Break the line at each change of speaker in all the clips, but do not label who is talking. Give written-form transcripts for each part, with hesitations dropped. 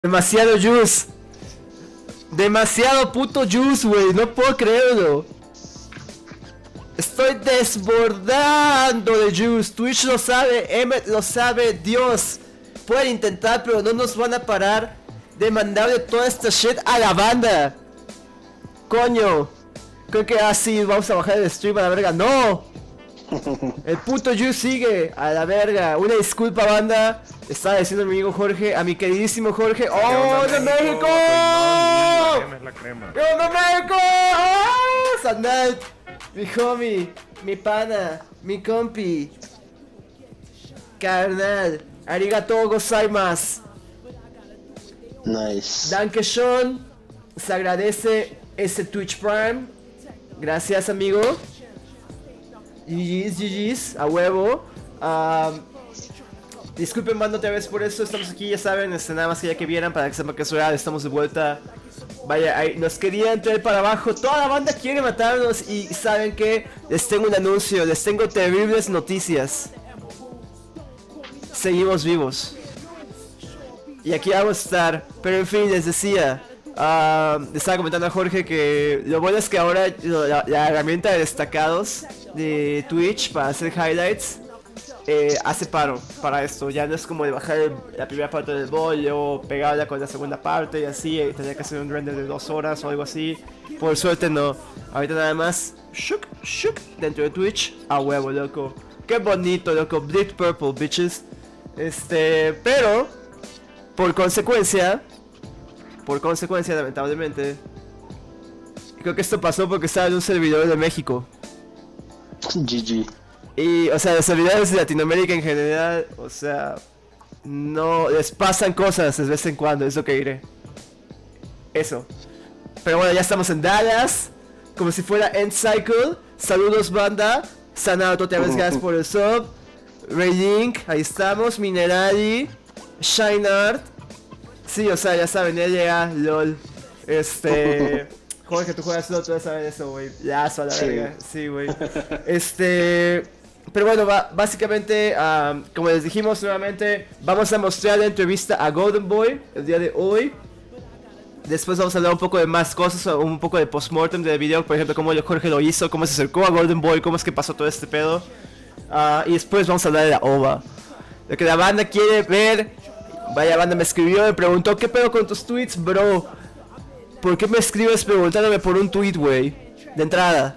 Demasiado juice. Demasiado puto juice, güey. No puedo creerlo. Estoy desbordando de juice. Twitch lo sabe, Emmet lo sabe, Dios. Pueden intentar, pero no nos van a parar de mandarle toda esta shit a la banda. Coño. Creo que así vamos a bajar el stream a la verga. ¡No! El puto juice sigue a la verga. Una disculpa, banda. Estaba diciendo a mi amigo Jorge, a mi queridísimo Jorge. ¡Oh, de México! ¡De México! ¡Oh! Sanat, mi homie, mi pana, mi compi. Carnal, arigatou gozaimasu.
Nice.
Dankeschön. Se agradece ese Twitch Prime. Gracias, amigo. GG's, GG's, a huevo. Disculpen, mando otra vez por eso. Estamos aquí, ya saben, nada más que ya que vieran para que sepan que es real. Estamos de vuelta. Vaya, ahí nos querían traer para abajo. Toda la banda quiere matarnos. Y saben que les tengo un anuncio. Les tengo terribles noticias. Seguimos vivos. Y aquí vamos a estar. Pero en fin, les decía. Le estaba comentando a Jorge que lo bueno es que ahora la herramienta de destacados de Twitch para hacer highlights hace paro para esto. Ya no es como de bajar la primera parte del bollo, pegarla con la segunda parte y así, tener que hacer un render de 2 horas o algo así. Por suerte no. Ahorita nada más shuk, shuk, dentro de Twitch. A huevo, loco. Qué bonito, loco. Bleed Purple, bitches. Pero por consecuencia, lamentablemente, creo que esto pasó porque estaba en un servidor de México.
GG.
Y, o sea, los servidores de Latinoamérica en general, o sea, no les pasan cosas de vez en cuando, es lo que diré. Eso. Pero bueno, ya estamos en Dallas, como si fuera End Cycle. Saludos, banda. Sanato, otra vez gracias por el sub. Raylink, ahí estamos. Minerali, Shineart. Sí, o sea, ya saben, LA, LOL. Jorge, tú juegas LOL, todos saben eso, güey. Lazo a la verga. Sí, güey. Pero bueno, básicamente, como les dijimos nuevamente, vamos a mostrar la entrevista a Golden Boy el día de hoy. Después vamos a hablar un poco de más cosas, un poco de postmortem del video, por ejemplo, cómo Jorge lo hizo, cómo se acercó a Golden Boy, cómo es que pasó todo este pedo. Y después vamos a hablar de la OVA. Lo que la banda quiere ver. Vaya, banda me escribió, me preguntó, ¿qué pedo con tus tweets, bro? ¿Por qué me escribes preguntándome por un tweet, güey? De entrada,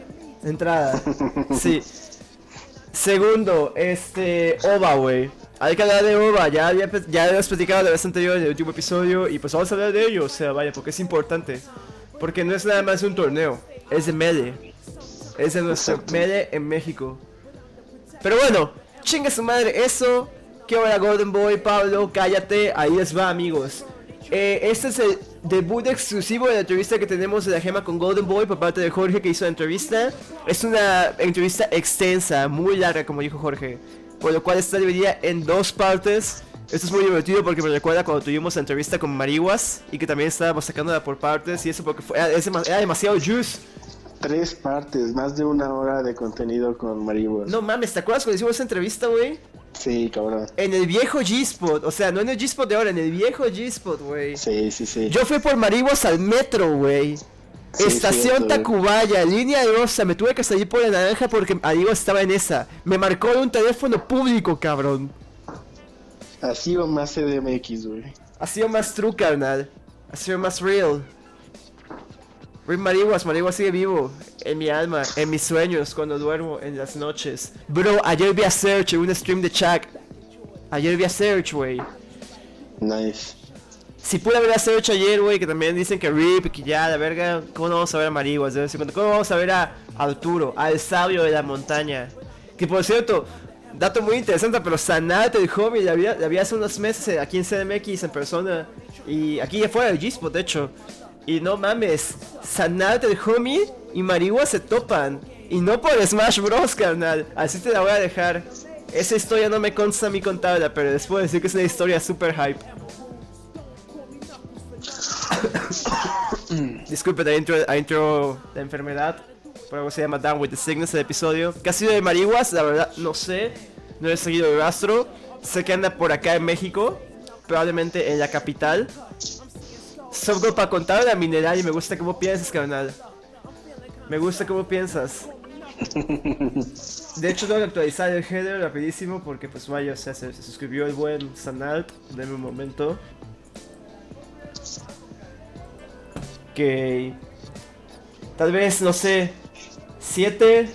sí. Segundo, OVA, güey. Hay que hablar de OVA, ya habíamos platicado la vez anterior en el último episodio. Y pues vamos a hablar de ello, o sea, vaya, porque es importante. Porque no es nada más un torneo, es de Melee. Es de nuestro Melee en México. Pero bueno, chinga su madre eso. ¿Qué hora, Golden Boy? Pablo, cállate, ahí les va, amigos. Este es el debut exclusivo de la entrevista que tenemos de la gema con Golden Boy por parte de Jorge, que hizo la entrevista. Es una entrevista extensa, muy larga, como dijo Jorge, por lo cual está dividida en 2 partes. Esto es muy divertido porque me recuerda cuando tuvimos la entrevista con Marihuas y que también estábamos sacándola por partes y eso porque era demasiado juice.
3 partes, más de 1 hora de contenido con Marihuas.
No mames, ¿te acuerdas cuando hicimos esa entrevista, güey?
Sí, cabrón.
En el viejo G-Spot, o sea, no en el G-Spot de ahora, en el viejo G-Spot, güey.
Sí.
Yo fui por Marihuas al metro, güey. Sí, Estación Tacubaya, línea rosa, me tuve que salir por la naranja porque Marihuas estaba en esa. Me marcó en un teléfono público, cabrón.
Ha sido más CDMX, güey.
Ha sido más true, carnal. Ha sido más real. Marihuas sigue vivo en mi alma, en mis sueños, cuando duermo en las noches. Bro, ayer vi a Search en un stream de Chuck. Ayer vi a Search, güey.
Nice.
Si pude ver a Search ayer, güey, que también dicen que RIP, que ya, la verga. ¿Cómo no vamos a ver a Marihuas? ¿Cómo vamos a ver a Arturo, al sabio de la montaña? Que por cierto, dato muy interesante, pero Sanat, el homie, le había hace unos meses aquí en CDMX en persona. Y aquí ya fuera del G-Spot, de hecho. Y no mames, Sanat, el homie y Marihuas se topan. Y no por Smash Bros, carnal. Así te la voy a dejar. Esa historia no me consta a mí contarla, pero les puedo decir que es una historia super hype. Disculpen, ahí entró la enfermedad. Por algo se llama Down with the Sickness el episodio. ¿Qué ha sido de Marihuas? La verdad, no sé. No he seguido el rastro. Sé que anda por acá en México. probablemente en la capital. Solo para contar la mineral y me gusta cómo piensas, carnal. Me gusta cómo piensas. De hecho tengo que actualizar el header rapidísimo porque pues vaya, o sea, se suscribió el buen Sanalt. Deme un momento. Ok. Tal vez, no sé, 7.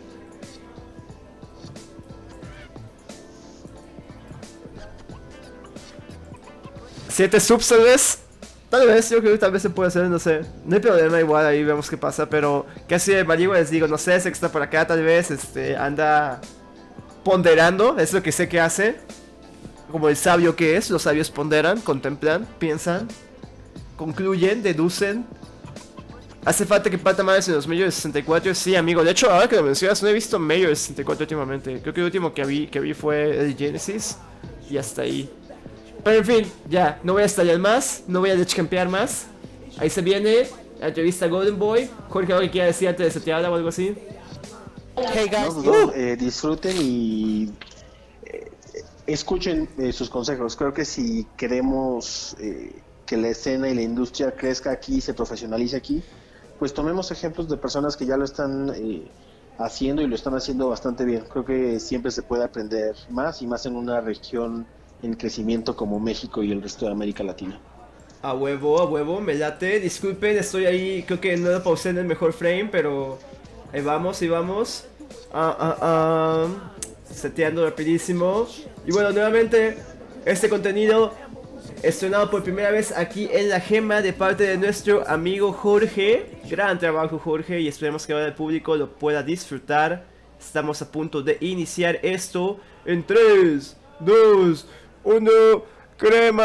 Subs tal vez, yo creo que tal vez se puede hacer, no sé. No hay problema, igual ahí vemos qué pasa, pero casi de Marigo les digo, no sé, sé que está por acá, tal vez anda ponderando, es lo que sé que hace. Como el sabio que es, los sabios ponderan, contemplan, piensan, concluyen, deducen. Hace falta que parta más en los Majors 64, sí amigo, de hecho ahora que lo mencionas no he visto Majors 64 últimamente. Creo que el último que vi fue el Genesis y hasta ahí. Pero en fin, ya, no voy a estallar más, no voy a descampear más. Ahí se viene la entrevista Golden Boy. Jorge, ¿algo que quiera decir antes de setearla o algo así?
Hey guys,
no, disfruten y escuchen sus consejos. Creo que si queremos que la escena y la industria crezca aquí y se profesionalice aquí, pues tomemos ejemplos de personas que ya lo están haciendo y lo están haciendo bastante bien. Creo que siempre se puede aprender más y más en una región en crecimiento como México y el resto de América Latina.
A huevo, me late. Disculpen, estoy ahí, creo que no lo pausé en el mejor frame, pero ahí vamos, seteando rapidísimo. Y bueno, nuevamente, este contenido estrenado por primera vez aquí en La Gema de parte de nuestro amigo Jorge. Gran trabajo, Jorge, y esperemos que ahora el público lo pueda disfrutar. Estamos a punto de iniciar esto en 3, 2, 1, crema.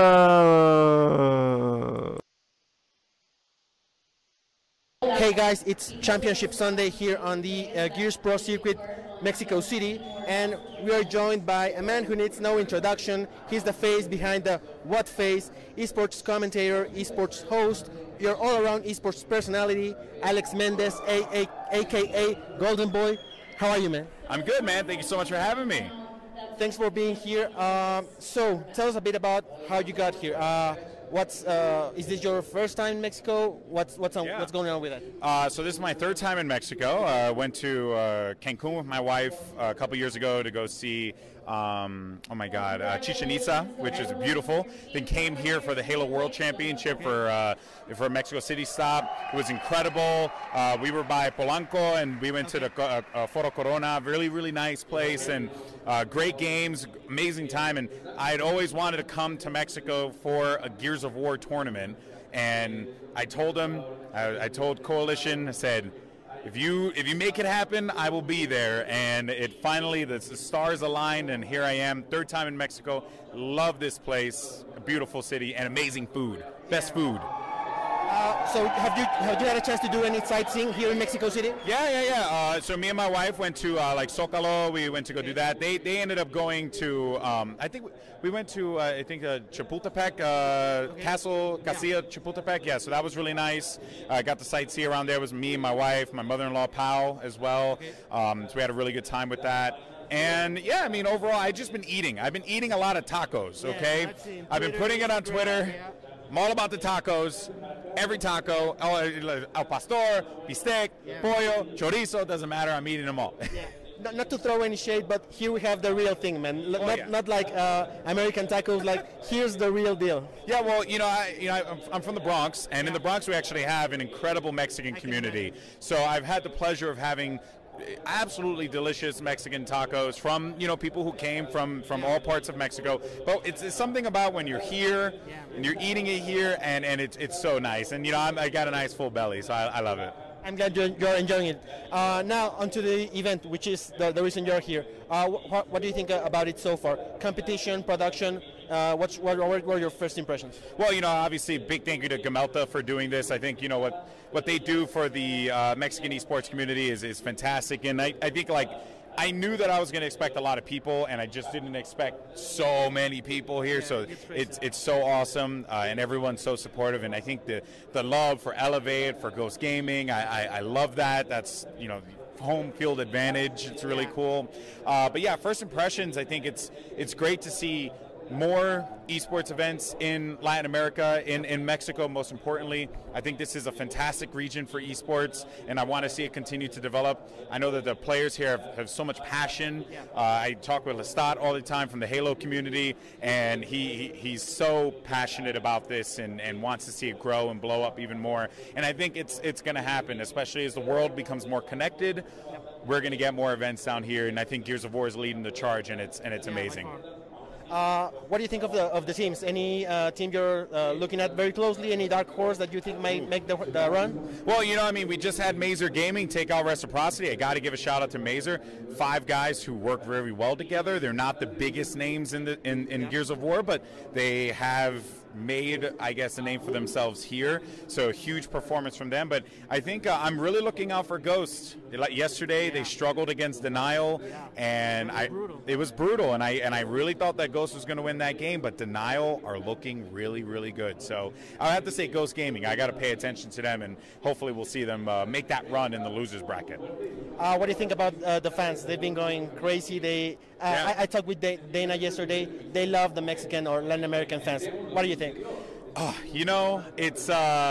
hey guys, it's Championship Sunday here on the Gears Pro Circuit, Mexico City, and we are joined by a man who needs no introduction. He's the face behind the What Face, esports commentator, esports host, your all-around esports personality, Alex Mendez, aka Golden Boy. How are you, man?
I'm good, man. Thank you so much for having me.
Thanks for being here. So, tell us a bit about how you got here. Is this your first time in Mexico? What's going on with that?
So this is my third time in Mexico. I went to Cancun with my wife a couple years ago to go see Chichen Itza, which is beautiful. Then came here for the Halo World Championship for Mexico City stop. It was incredible. We were by Polanco and we went to the Foro Corona. Really, really nice place and great games, amazing time. And I had always wanted to come to Mexico for a Gears of War tournament. And I told them, I told Coalition, I said, if you make it happen, I will be there. And it finally, the stars aligned, and here I am, third time in Mexico. Love this place, a beautiful city, and amazing food. Best food.
So have you had a chance to do any sightseeing here in Mexico City?
Yeah. So me and my wife went to like Zócalo. We went to go do that. They ended up going to I think we went to Chapultepec Casilla Chapultepec. Yeah, so that was really nice. Got to sightsee around there. It was me and my wife, my mother-in-law Pau as well. So we had a really good time with that. And yeah, I mean overall, I've just been eating. I've been eating a lot of tacos. Okay, I've been putting it on Twitter. I'm all about the tacos. Every taco, al pastor, bistec, pollo, chorizo, doesn't matter. I'm eating them all.
Not to throw any shade, but here we have the real thing, man. Not like American tacos. Like here's the real deal.
Yeah, well, I'm from the Bronx, and in the Bronx we actually have an incredible Mexican community. So I've had the pleasure of having absolutely delicious Mexican tacos from people who came from all parts of Mexico. But it's something about when you're here and you're eating it here, and it's so nice. And I got a nice full belly, so I love it.
I'm glad you're enjoying it. Now onto the event, which is the reason you're here. What do you think about it so far? Competition, production. What were your first impressions?
Well, obviously, big thank you to Gamelta for doing this. I think what they do for the Mexican esports community is fantastic, and I think I knew that I was going to expect a lot of people, and I just didn't expect so many people here. So it's so awesome, and everyone's so supportive. And I think the love for Elevate, for Ghost Gaming, I love that. That's home field advantage. It's really cool. But yeah, first impressions. I think it's great to see more esports events in Latin America, in Mexico most importantly. I think this is a fantastic region for esports, and I want to see it continue to develop. I know that the players here have so much passion. I talk with Lestat all the time from the Halo community, and he's so passionate about this and wants to see it grow and blow up even more. And I think it's going to happen, especially as the world becomes more connected. We're going to get more events down here, and I think Gears of War is leading the charge, and it's amazing.
What do you think of the teams? Any team you're looking at very closely? Any dark horse that you think might make the run?
Well, you know, I mean, we just had Mazer Gaming take out Reciprocity. I got to give a shout out to Mazer. 5 guys who work very well together. They're not the biggest names in Gears of War, but they have made, I guess, a name for themselves here. So a huge performance from them. But I think I'm really looking out for Ghost. Like yesterday, they struggled against Denial, and it was brutal. And I really thought that Ghost was going to win that game, but Denial are looking really, really good. So I have to say Ghost Gaming. I got to pay attention to them, and hopefully we'll see them make that run in the losers bracket.
What do you think about the fans? They've been going crazy. I talked with Dana yesterday. They love the Mexican or Latin American fans. What do you think?
You know, it's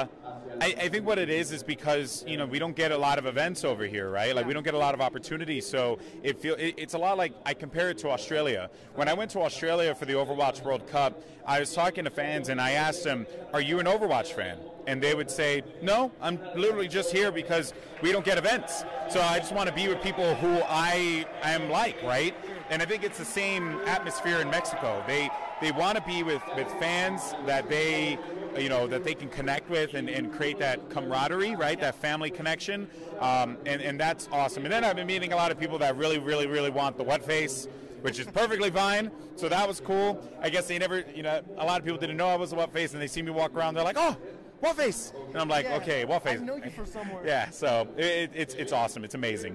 I think what it is because, you know, we don't get a lot of events over here, right? Like we don't get a lot of opportunities, so it's a lot like, I compare it to Australia. When I went to Australia for the Overwatch World Cup, I was talking to fans and I asked them, "Are you an Overwatch fan?" And they would say, "No, I'm literally just here because we don't get events. So I just want to be with people who I am like," right? And I think it's the same atmosphere in Mexico. They want to be with fans that they, you know, that they can connect with and create that camaraderie, right? That family connection, and that's awesome. And then I've been meeting a lot of people that really, really, really want the What Face, which is perfectly fine. So that was cool. I guess they never, you know, a lot of people didn't know I was a What Face, and they see me walk around, they're like, "Oh, What Face?" And I'm like, "Okay, What Face."
I know you from somewhere.
Yeah, so it's awesome. It's amazing.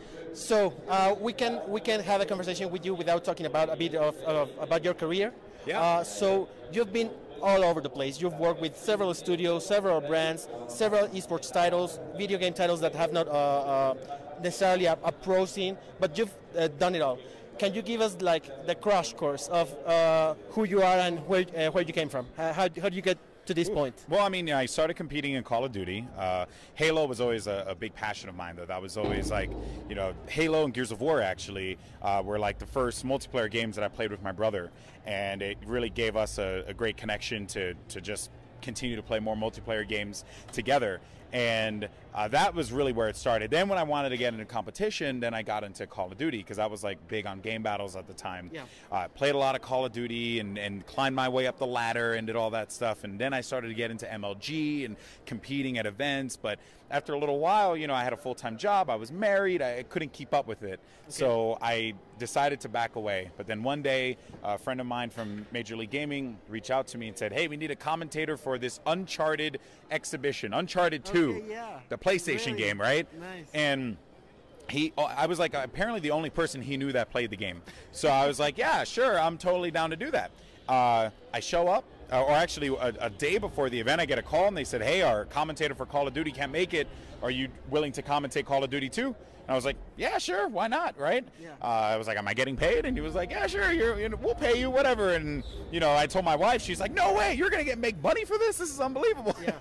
So we can have a conversation with you without talking about a bit about your career.
Yeah.
So you've been all over the place. You've worked with several studios, several brands, several esports titles, video game titles that have not necessarily a pro scene, but you've done it all. Can you give us like the crash course of who you are and where you came from? How do you get to this point?
Well, I mean, I started competing in Call of Duty. Halo was always a big passion of mine, though. That was always like, you know, Halo and Gears of War actually were like the first multiplayer games that I played with my brother, and it really gave us a great connection to just continue to play more multiplayer games together. And that was really where it started. Then when I wanted to get into competition, then I got into Call of Duty because I was like big on game battles at the time. Yeah. Played a lot of Call of Duty and climbed my way up the ladder and did all that stuff. And then I started to get into MLG and competing at events. But after a little while, you know, I had a full-time job. I was married. I couldn't keep up with it. Okay. So I decided to back away. But then one day, a friend of mine from Major League Gaming reached out to me and said, "Hey, we need a commentator for this Uncharted exhibition, Uncharted 2, the PlayStation game, right?"
Nice.
And I was like apparently the only person he knew that played the game. So I was like, "Yeah, sure, I'm totally down to do that." I show up, or actually a day before the event, I get a call and they said, "Hey, our commentator for Call of Duty can't make it. Are you willing to commentate Call of Duty 2? And I was like, "Yeah, sure, why not?" Right? Yeah. I was like, "Am I getting paid?" And he was like, "Yeah, sure, we'll pay you, whatever." And you know, I told my wife, she's like, "No way, you're gonna make money for this? This is unbelievable."
Yeah,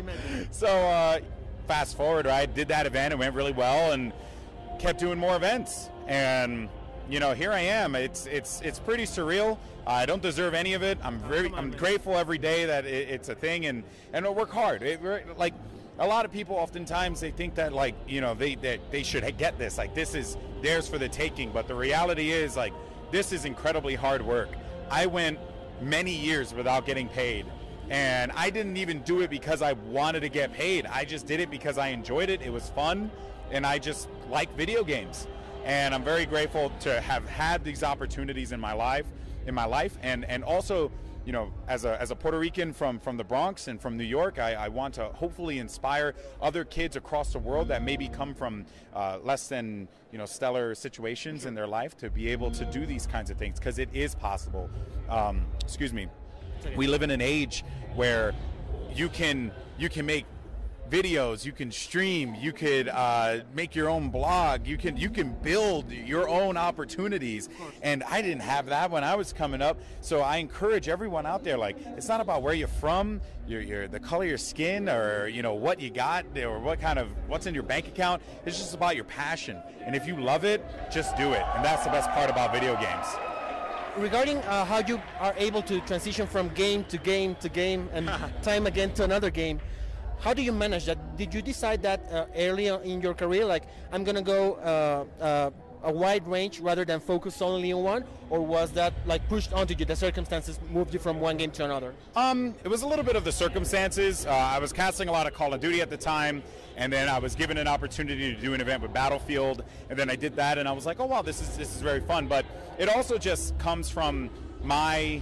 so fast forward, right? Did that event, it went really well, and kept doing more events. And you know, here I am. It's pretty surreal. I don't deserve any of it. I'm grateful every day that it's a thing, and I work hard. Like a lot of people, oftentimes they think that, like, you know, they should get this. Like, this is theirs for the taking. But the reality is, like, this is incredibly hard work. I went many years without getting paid, and I didn't even do it because I wanted to get paid. I just did it because I enjoyed it. It was fun, and I just like video games. And I'm very grateful to have had these opportunities in my life, and also, you know, as a Puerto Rican from the Bronx and from New York, I want to hopefully inspire other kids across the world that maybe come from less than, you know, stellar situations in their life to be able to do these kinds of things, because it is possible. Excuse me. We live in an age where you can make videos, you can stream, you could make your own blog, you can build your own opportunities. And I didn't have that when I was coming up. So I encourage everyone out there, like, it's not about where you're from, the color of your skin, or what you got, or what's in your bank account. It's just about your passion. And if you love it, just do it. And that's the best part about video games.
Regarding how you are able to transition from game to game to game and time again to another game, how do you manage that? Did you decide that early on in your career, like, I'm going to go a wide range rather than focus only on one, or was that like pushed onto you, the circumstances moved you from one game to another?
It was a little bit of the circumstances. I was casting a lot of Call of Duty at the time, and then I was given an opportunity to do an event with Battlefield, and then I did that, and I was like, oh wow, this is very fun. But it also just comes from my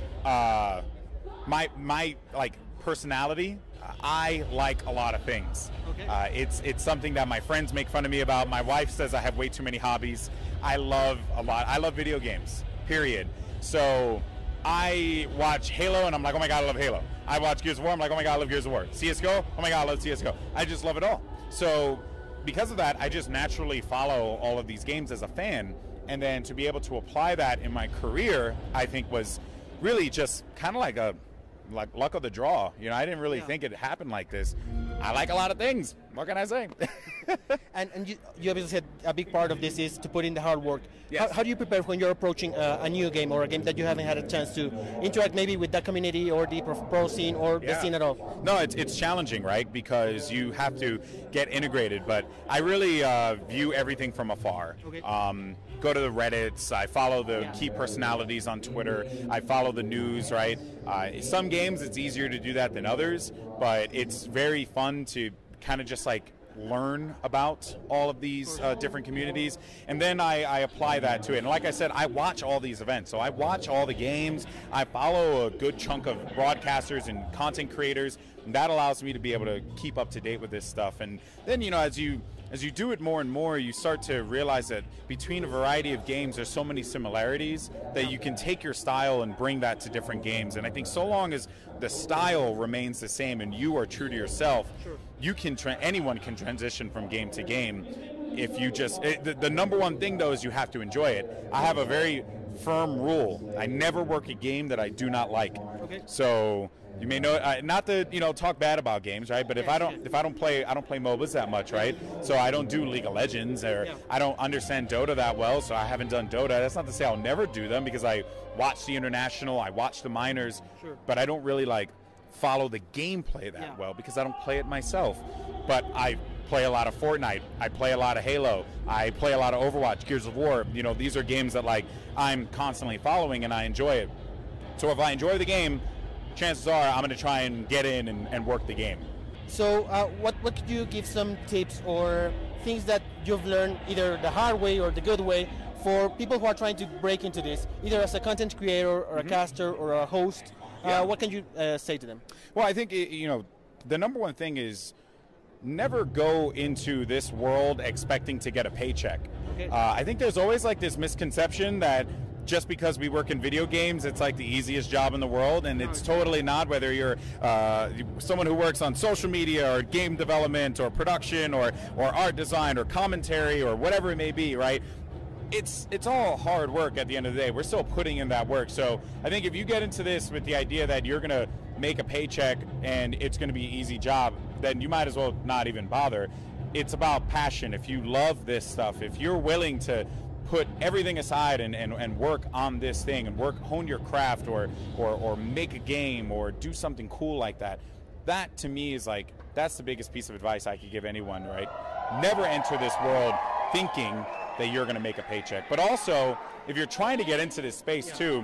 my like personality. I like a lot of things. Okay. It's something that my friends make fun of me about. My wife says I have way too many hobbies. I love video games, period. So I watch Halo and I'm like, oh my God, I love Halo. I watch Gears of War, I'm like, oh my God, I love Gears of War. CSGO, oh my God, I love CSGO. I just love it all. So because of that, I just naturally follow all of these games as a fan. And then to be able to apply that in my career, I think was really just kind of like luck of the draw. I didn't really think it happened like this. I like a lot of things. What can I say?
and you obviously said a big part of this is to put in the hard work. Yes. How do you prepare when you're approaching a new game or a game that you haven't had a chance to interact maybe with that community or the pro scene or the scene at all?
No, it's challenging, right? Because you have to get integrated. But I really view everything from afar. Okay. Go to the Reddits. I follow the key personalities on Twitter. I follow the news, right? Some games it's easier to do that than others, but it's very fun to kind of just like learn about all of these different communities, and then I apply that to it. And like I said, I watch all these events, so I watch all the games. I follow a good chunk of broadcasters and content creators, and that allows me to be able to keep up to date with this stuff. And then as you do it more and more, you start to realize that between a variety of games, there's so many similarities that you can take your style and bring that to different games. And I think so long as the style remains the same and you are true to yourself, you can anyone can transition from game to game. If you just the number one thing though is you have to enjoy it. I have a very firm rule: I never work a game that I do not like. Okay. So you may know, not to talk bad about games, right? But if I don't play MOBAs that much, right? So I don't do League of Legends, or I don't understand Dota that well, so I haven't done Dota. That's not to say I'll never do them, because I watch the international, I watch the minors, but I don't really like follow the gameplay that well because I don't play it myself. But I play a lot of Fortnite, I play a lot of Halo, I play a lot of Overwatch, Gears of War. These are games that like I'm constantly following and I enjoy it. So if I enjoy the game, chances are I'm going to try and get in and work the game.
So what could you give some tips or things that you've learned either the hard way or the good way for people who are trying to break into this, either as a content creator or a caster or a host? What can you say to them?
Well, I think the number one thing is never go into this world expecting to get a paycheck. Okay. I think there's always like this misconception that just because we work in video games, it's like the easiest job in the world, and it's totally not. Whether you're someone who works on social media or game development or production or art design or commentary or whatever it may be, right? It's all hard work at the end of the day. We're still putting in that work. So I think if you get into this with the idea that you're going to make a paycheck and it's going to be an easy job, then you might as well not even bother. It's about passion. If you love this stuff, if you're willing to put everything aside and work on this thing and hone your craft or make a game or do something cool like that, that to me is like, that's the biggest piece of advice I could give anyone, right? Never enter this world thinking that you're going to make a paycheck. But also, if you're trying to get into this space too,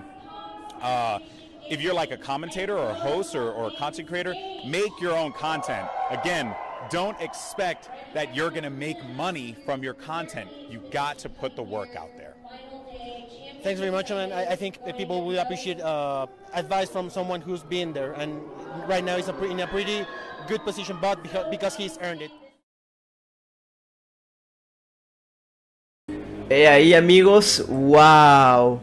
if you're like a commentator or a host or a content creator, make your own content. Again, don't expect that you're going to make money from your content. You got to put the work out there.
Thanks very much, man. I think people will appreciate advice from someone who's been there, and right now he's in a pretty good position, but because he's earned it.
Ahí, amigos, wow.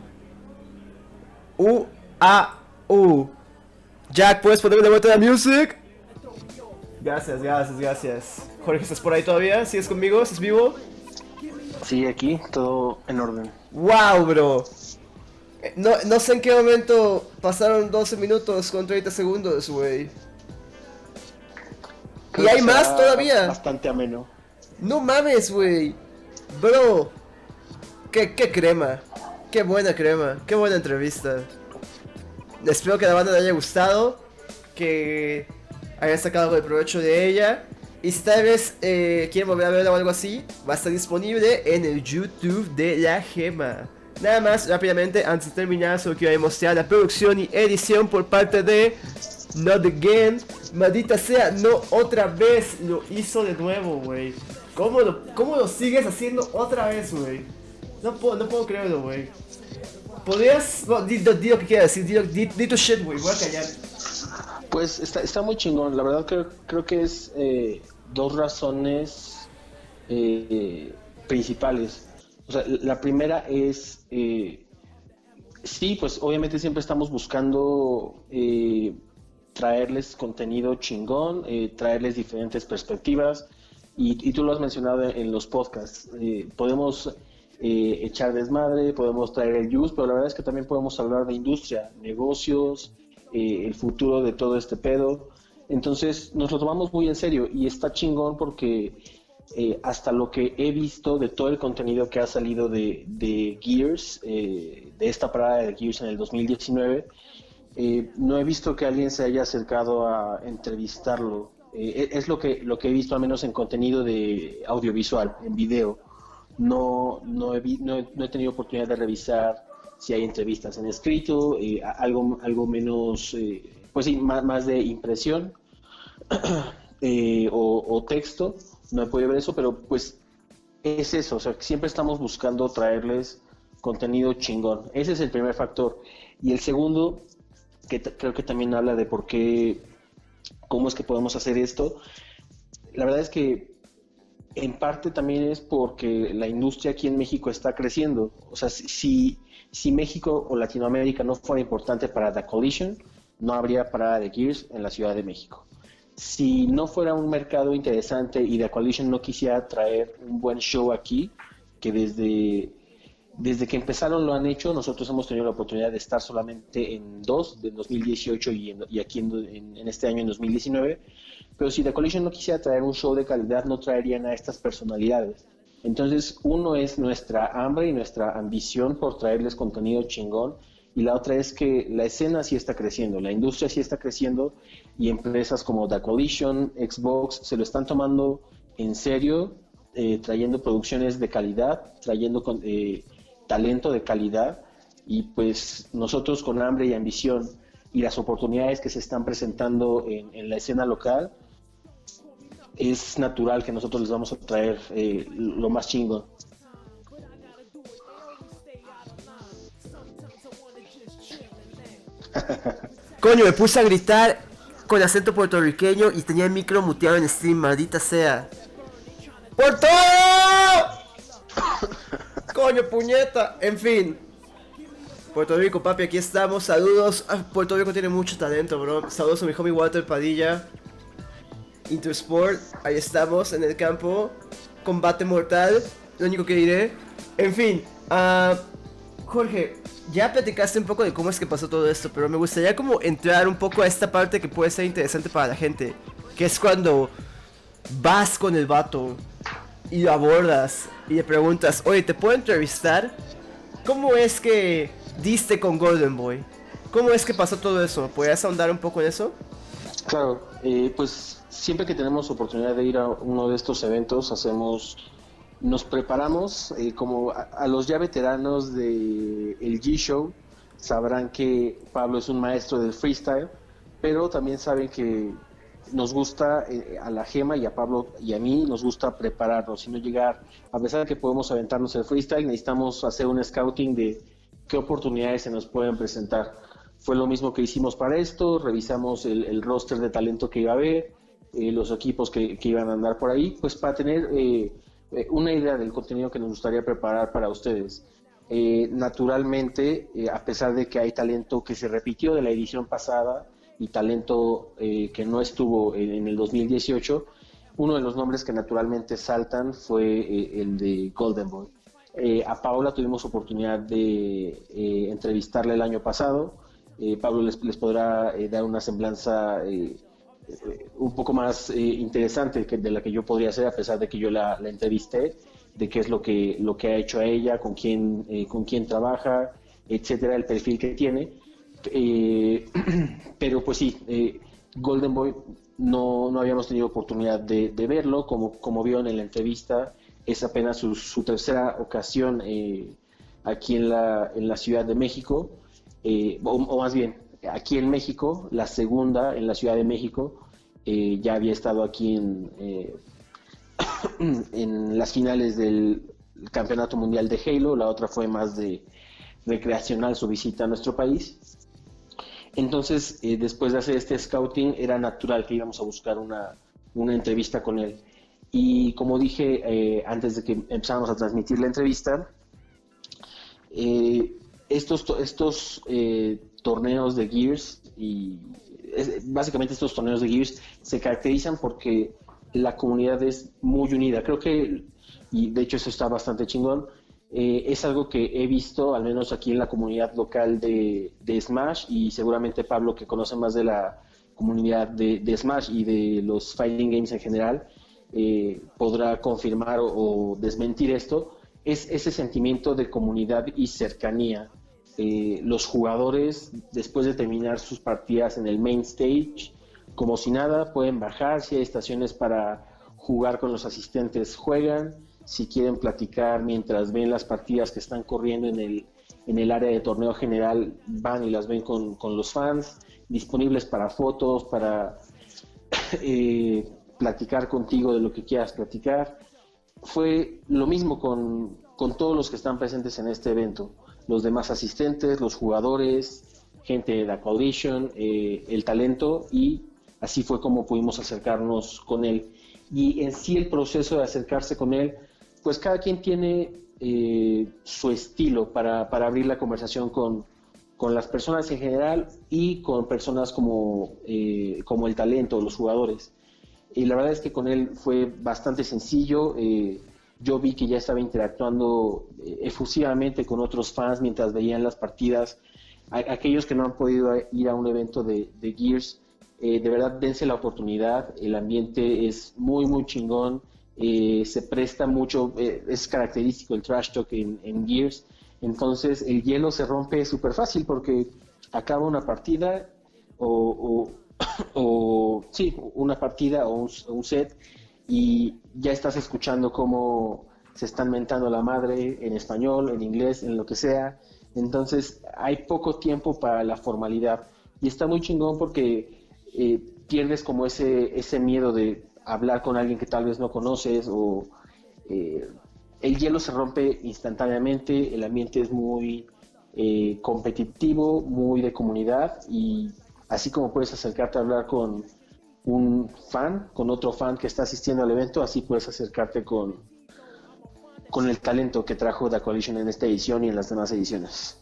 Jack, ¿puedes ponerme de vuelta la music? Gracias, gracias, gracias. Jorge, ¿estás por ahí todavía? ¿Sigues conmigo? ¿Estás vivo?
Sí, aquí todo en orden.
¡Wow, bro! No sé en qué momento pasaron 12 minutos con 30 segundos, güey.
Creo
¿Y hay
que
más
será
todavía?
Bastante ameno.
No mames, güey. Bro. Qué crema. Qué buena crema. Qué buena entrevista. Espero que la banda le haya gustado. Que haya sacado algo de provecho de ella. Y si tal vez quieren volver a verla o algo así, va a estar disponible en el YouTube de La Gema. Nada más, rápidamente, antes de terminar, solo quiero demostrar la producción y edición por parte de Not Again. Maldita sea, no otra vez lo hizo de nuevo, güey. ¿Cómo lo sigues haciendo otra vez, güey? No puedo creerlo, güey. ¿Podrías...? No, di lo que quieras decir, di tu shit, güey, voy a callar.
Pues está muy chingón, la verdad creo que es dos razones principales. O sea, la primera es, sí, pues obviamente siempre estamos buscando traerles contenido chingón, traerles diferentes perspectivas, y tú lo has mencionado en los podcasts. Podemos echar desmadre, podemos traer el juice, pero la verdad es que también podemos hablar de industria, negocios, el futuro de todo este pedo. Entonces nos lo tomamos muy en serio y está chingón porque hasta lo que he visto de todo el contenido que ha salido de Gears, de esta parada de Gears en el 2019, no he visto que alguien se haya acercado a entrevistarlo. Es lo que he visto, al menos en contenido de audiovisual, en video. No he tenido oportunidad de revisar si hay entrevistas en escrito, algo menos, pues sí, más de impresión o texto. No he podido ver eso, pero pues es eso. O sea, siempre estamos buscando traerles contenido chingón. Ese es el primer factor. Y el segundo, que creo que también habla de cómo es que podemos hacer esto. La verdad es que en parte también es porque la industria aquí en México está creciendo. O sea, si México o Latinoamérica no fuera importante para The Collision, no habría parada de Gears en la Ciudad de México. Si no fuera un mercado interesante y The Collision no quisiera traer un buen show aquí, que desde que empezaron lo han hecho, nosotros hemos tenido la oportunidad de estar solamente en dos, de 2018 y aquí en este año, en 2019, pero si The Collision no quisiera traer un show de calidad, no traerían a estas personalidades. Entonces, uno es nuestra hambre y nuestra ambición por traerles contenido chingón, y la otra es que la escena sí está creciendo, la industria sí está creciendo, y empresas como The Collision, Xbox, se lo están tomando en serio, trayendo producciones de calidad, trayendo talento de calidad, y pues nosotros con hambre y ambición y las oportunidades que se están presentando en la escena local, es natural que nosotros les vamos a traer lo más chingón.
Coño, me puse a gritar con acento puertorriqueño y tenía el micro muteado en stream, maldita sea. ¡Por todo! Coño, puñeta. En fin. Puerto Rico, papi, aquí estamos. Saludos. Puerto Rico tiene mucho talento, bro. Saludos a mi homie Walter Padilla. Intersport, ahí estamos en el campo. Combate mortal, lo único que diré. En fin, Jorge, ya platicaste un poco de cómo es que pasó todo esto, pero me gustaría como entrar un poco a esta parte que puede ser interesante para la gente, que es cuando vas con el vato y lo abordas y le preguntas, oye, ¿te puedo entrevistar? ¿Cómo es que diste con Golden Boy? ¿Cómo es que pasó todo eso? ¿Podrías ahondar un poco en eso?
Claro, pues siempre que tenemos oportunidad de ir a uno de estos eventos, nos preparamos, como a los ya veteranos de el G-Show, sabrán que Pablo es un maestro del freestyle, pero también saben que nos gusta, a la Gema y a Pablo y a mí, nos gusta prepararnos y no llegar, a pesar de que podemos aventarnos el freestyle, necesitamos hacer un scouting de qué oportunidades se nos pueden presentar. Fue lo mismo que hicimos para esto, revisamos el roster de talento que iba a haber, los equipos que iban a andar por ahí, pues para tener una idea del contenido que nos gustaría preparar para ustedes. Naturalmente, a pesar de que hay talento que se repitió de la edición pasada y talento que no estuvo en el 2018, uno de los nombres que naturalmente saltan fue el de Golden Boy. A Paola tuvimos oportunidad de entrevistarla el año pasado. Pablo les podrá dar una semblanza un poco más interesante de la que yo podría hacer, a pesar de que yo la entrevisté, de qué es lo que ha hecho a ella, con quién trabaja, etcétera, el perfil que tiene. Pero pues sí, Golden Boy no habíamos tenido oportunidad de verlo. Como vio en la entrevista, es apenas su tercera ocasión aquí en la Ciudad de México, o más bien aquí en México, la segunda en la Ciudad de México. Ya había estado aquí en las finales del Campeonato Mundial de Halo. La otra fue más de recreacional, su visita a nuestro país. Entonces, después de hacer este scouting, era natural que íbamos a buscar una entrevista con él. Y como dije antes de que empezáramos a transmitir la entrevista, estos torneos de Gears, y básicamente estos torneos de Gears se caracterizan porque la comunidad es muy unida. Creo que, y de hecho eso está bastante chingón, es algo que he visto, al menos aquí en la comunidad local de Smash, y seguramente Pablo, que conoce más de la comunidad de Smash y de los fighting games en general, podrá confirmar o desmentir esto. Es ese sentimiento de comunidad y cercanía. Los jugadores, después de terminar sus partidas en el main stage, como si nada, pueden bajar. Si hay estaciones para jugar con los asistentes, juegan. Si quieren platicar mientras ven las partidas que están corriendo en el área de torneo general, van y las ven con los fans, disponibles para fotos, para platicar contigo de lo que quieras platicar. Fue lo mismo con todos los que están presentes en este evento, los demás asistentes, los jugadores, gente de la Coalition, el talento, y así fue como pudimos acercarnos con él. Y en sí el proceso de acercarse con él, pues cada quien tiene su estilo para abrir la conversación con las personas en general y con personas como el talento, los jugadores. Y la verdad es que con él fue bastante sencillo. Yo vi que ya estaba interactuando efusivamente con otros fans mientras veían las partidas. Aquellos que no han podido ir a un evento de Gears, de verdad dense la oportunidad. El ambiente es muy muy chingón. Se presta mucho, es característico el trash talk en Gears. Entonces el hielo se rompe súper fácil porque acaba una partida sí, una partida o un set, y ya estás escuchando cómo se están mentando la madre en español, en inglés, en lo que sea. Entonces hay poco tiempo para la formalidad y está muy chingón porque pierdes como ese miedo de hablar con alguien que tal vez no conoces, o el hielo se rompe instantáneamente. El ambiente es muy competitivo, muy de comunidad, y así como puedes acercarte a hablar con un fan, con otro fan que está asistiendo al evento, así puedes acercarte con el talento que trajo The Coalition en esta edición y en las demás ediciones.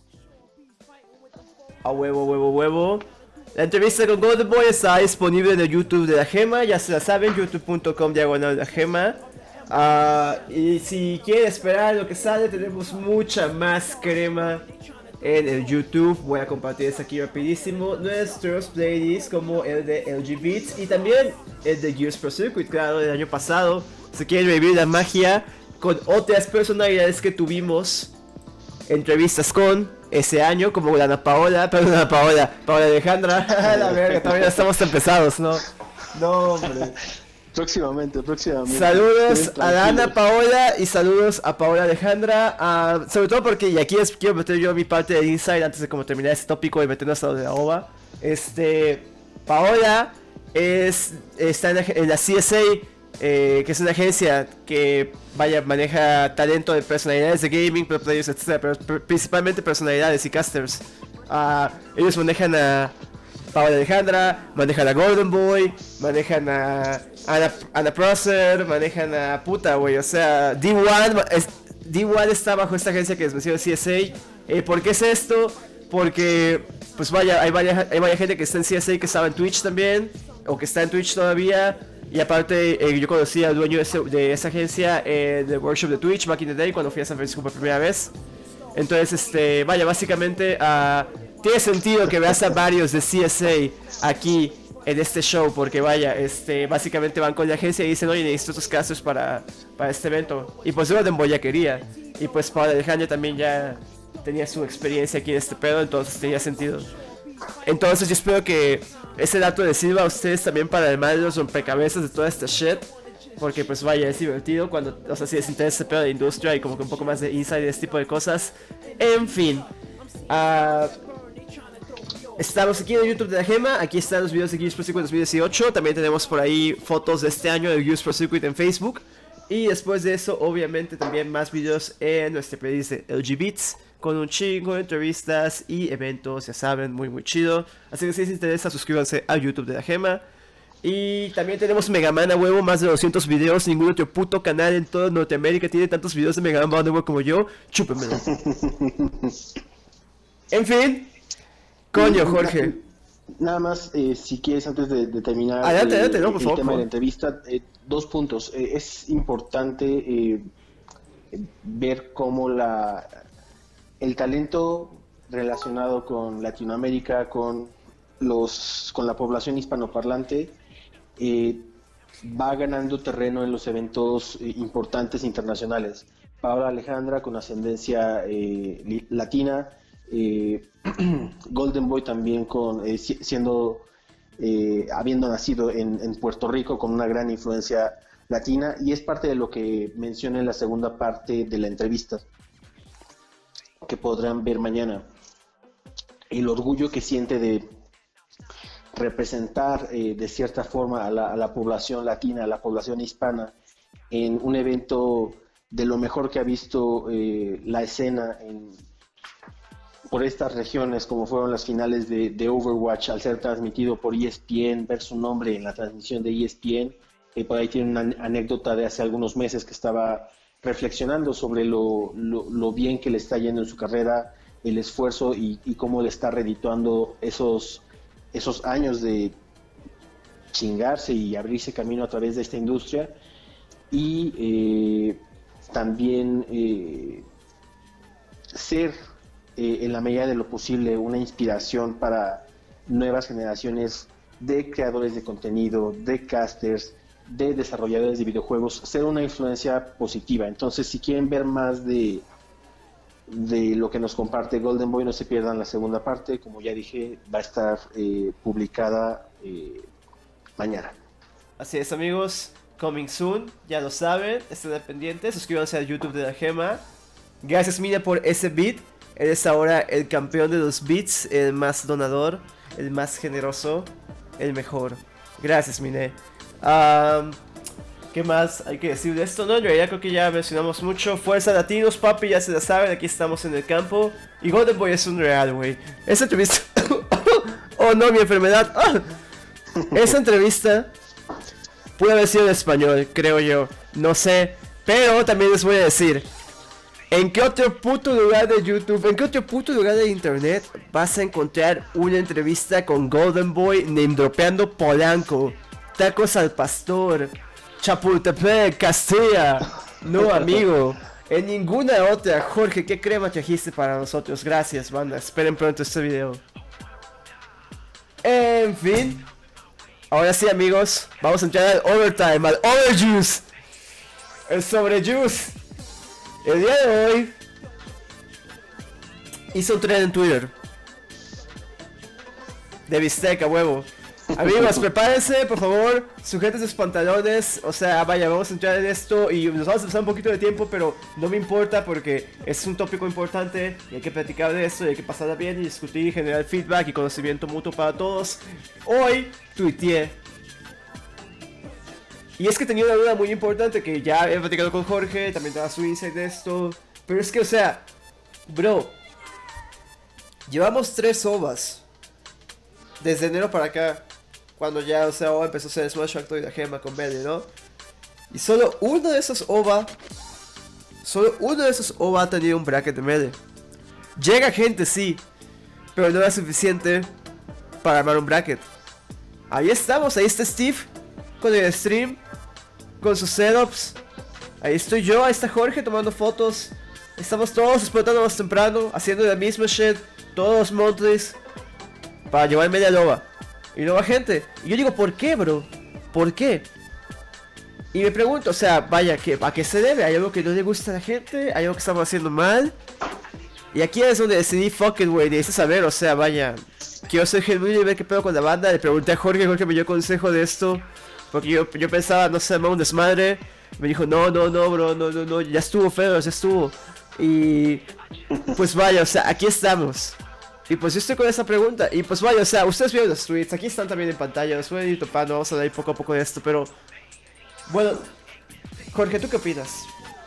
A huevo, huevo, huevo. La entrevista con Golden Boy está disponible en el YouTube de La Gema, ya se la saben, youtube.com/La Gema. Y si quieren esperar lo que sale, tenemos mucha más crema en el YouTube. Voy a compartir esto aquí rapidísimo. Nuestros playlists como el de LG Beats y también el de Gears Pro Circuit, claro, del año pasado. Si quieren revivir la magia con otras personalidades que tuvimos entrevistas con ese año, como Paola Alejandra. La verga, todavía estamos tan pesados, ¿no? No, hombre.
Próximamente.
Saludos a Ana Paola y saludos a Paola Alejandra. Sobre todo porque, y aquí quiero meter yo mi parte del inside antes de como terminar este tópico y meternos a lo de la OVA. Paola está en la CSA, que es una agencia que maneja talento de personalidades de gaming, pro players, etc. Pero principalmente personalidades y casters. Ellos manejan a Paola Alejandra, manejan a Golden Boy, manejan a Ana Prosser, manejan a puta, güey. O sea, D1 está bajo esta agencia que les menciono, CSA. ¿Por qué es esto? Porque pues vaya, hay varias gente que está en CSA que estaba en Twitch también, o que está en Twitch todavía. Y aparte, yo conocí al dueño de esa agencia del workshop de Twitch back in the day, cuando fui a San Francisco por primera vez. Entonces, vaya, básicamente tiene sentido que veas a varios de CSA aquí en este show, porque vaya, básicamente van con la agencia y dicen, oye, necesito estos casters para este evento. Y pues yo de embollaquería. Y pues para Alejandro también ya tenía su experiencia aquí en este pedo, entonces tenía sentido. Entonces yo espero que ese dato les sirva a ustedes también para armar los rompecabezas de toda esta shit. Porque pues vaya, es divertido cuando, o sea, si les interesa este pedo de industria y como que un poco más de insight de este tipo de cosas. En fin. Estamos aquí en el YouTube de la Gema, aquí están los videos de Gears Pro Circuit 2018, también tenemos por ahí fotos de este año de Gears Pro Circuit en Facebook. Y después de eso, obviamente, también más videos en nuestra playlist de LG Beats, con un chingo de entrevistas y eventos, ya saben, muy muy chido. Así que si les interesa, suscríbanse al YouTube de la Gema. Y también tenemos Mega Man a huevo, más de 200 videos, ningún otro puto canal en toda Norteamérica tiene tantos videos de Mega Man a huevo como yo, chúpenmelo. En fin, coño Jorge.
Nada más, si quieres, antes de terminar
adelante, no, por
el
favor,
tema de la entrevista, 2 puntos. Es importante ver cómo el talento relacionado con Latinoamérica, con la población hispanoparlante, va ganando terreno en los eventos importantes internacionales. Paola Alejandra con ascendencia latina, Golden Boy también habiendo nacido en Puerto Rico con una gran influencia latina, y es parte de lo que mencioné en la segunda parte de la entrevista que podrán ver mañana. El orgullo que siente de representar de cierta forma a la población latina, a la población hispana, en un evento de lo mejor que ha visto la escena por estas regiones, como fueron las finales de Overwatch, al ser transmitido por ESPN, ver su nombre en la transmisión de ESPN. Por ahí tiene una anécdota de hace algunos meses que estaba reflexionando sobre lo bien que le está yendo en su carrera, el esfuerzo y cómo le está redituando esos años de chingarse y abrirse camino a través de esta industria. Y también ser en la medida de lo posible una inspiración para nuevas generaciones de creadores de contenido, de casters, de desarrolladores de videojuegos, ser una influencia positiva. Entonces, si quieren ver más de lo que nos comparte Golden Boy, no se pierdan la segunda parte. Como ya dije, va a estar publicada mañana.
Así es, amigos, coming soon, ya lo saben, estén pendientes, suscríbanse al YouTube de la Gema. Gracias, Mina, por ese beat. Eres ahora el campeón de los beats, el más donador, el más generoso, el mejor. Gracias, Mine. ¿Qué más hay que decir de esto? No, en realidad creo que ya mencionamos mucho. Fuerza latinos, papi, ya se la saben, aquí estamos en el campo. Y Golden Boy es un real, güey. Esa entrevista... oh no, mi enfermedad. Esa entrevista puede haber sido en español, creo yo. No sé, pero también les voy a decir... ¿En qué otro puto lugar de YouTube, en qué otro puto lugar de internet vas a encontrar una entrevista con Golden Boy name-dropeando Polanco, tacos al pastor, Chapultepec, Castilla? No, amigo, en ninguna otra. Jorge, ¿qué crema trajiste para nosotros? Gracias, banda, esperen pronto este video. En fin, ahora sí, amigos, vamos a entrar al overtime, al overjuice, el sobrejuice. El día de hoy hice un thread en Twitter de bistec a huevo. Amigos, prepárense, por favor, sujeten sus pantalones. O sea, vaya, vamos a entrar en esto y nos vamos a pasar un poquito de tiempo, pero no me importa porque es un tópico importante y hay que platicar de esto y hay que pasarla bien y discutir y generar feedback y conocimiento mutuo para todos. Hoy tuiteé. Y es que tenía una duda muy importante que ya he platicado con Jorge, también daba su insight de esto. Pero es que, o sea, bro, llevamos 3 OVAs desde enero para acá, cuando ya, o sea, OVA empezó a ser Smash Factory y la Gema con Belly, ¿no? Y solo uno de esos OVA ha tenido un bracket de Melee. Llega gente, sí, pero no era suficiente para armar un bracket. Ahí estamos, ahí está Steve con el stream, con sus setups. Ahí estoy yo, ahí está Jorge tomando fotos. Estamos todos explotándonos temprano, haciendo la misma shit, todos los montes, para llevar media loba. Y no va gente. Y yo digo, ¿por qué, bro? ¿Por qué? Y me pregunto, o sea, vaya, ¿a qué se debe? ¿Hay algo que no le gusta a la gente? ¿Hay algo que estamos haciendo mal? Y aquí es donde decidí, fuck it, wey, necesito saber, o sea, vaya, quiero ser genuino y ver qué pedo con la banda. Le pregunté a Jorge, Jorge me dio consejo de esto, porque yo pensaba, no sé, armar un desmadre. Me dijo, no, bro, no, ya estuvo feo, ya estuvo. Y pues vaya, o sea, aquí estamos. Y pues yo estoy con esa pregunta. Y pues vaya, o sea, ustedes vieron los tweets, aquí están también en pantalla. Los voy a ir topando, vamos a hablar poco a poco de esto, pero bueno, Jorge, ¿tú qué opinas?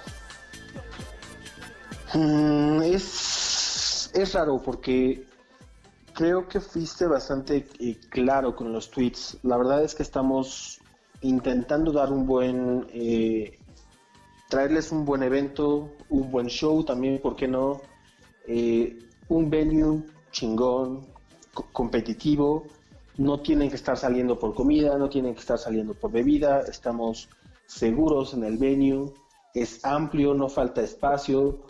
Es raro porque creo que fuiste bastante claro con los tweets. La verdad es que estamos intentando dar un buen... traerles un buen evento, un buen show también, ¿por qué no? Un venue chingón, competitivo. No tienen que estar saliendo por comida, no tienen que estar saliendo por bebida. Estamos seguros en el venue. Es amplio, no falta espacio.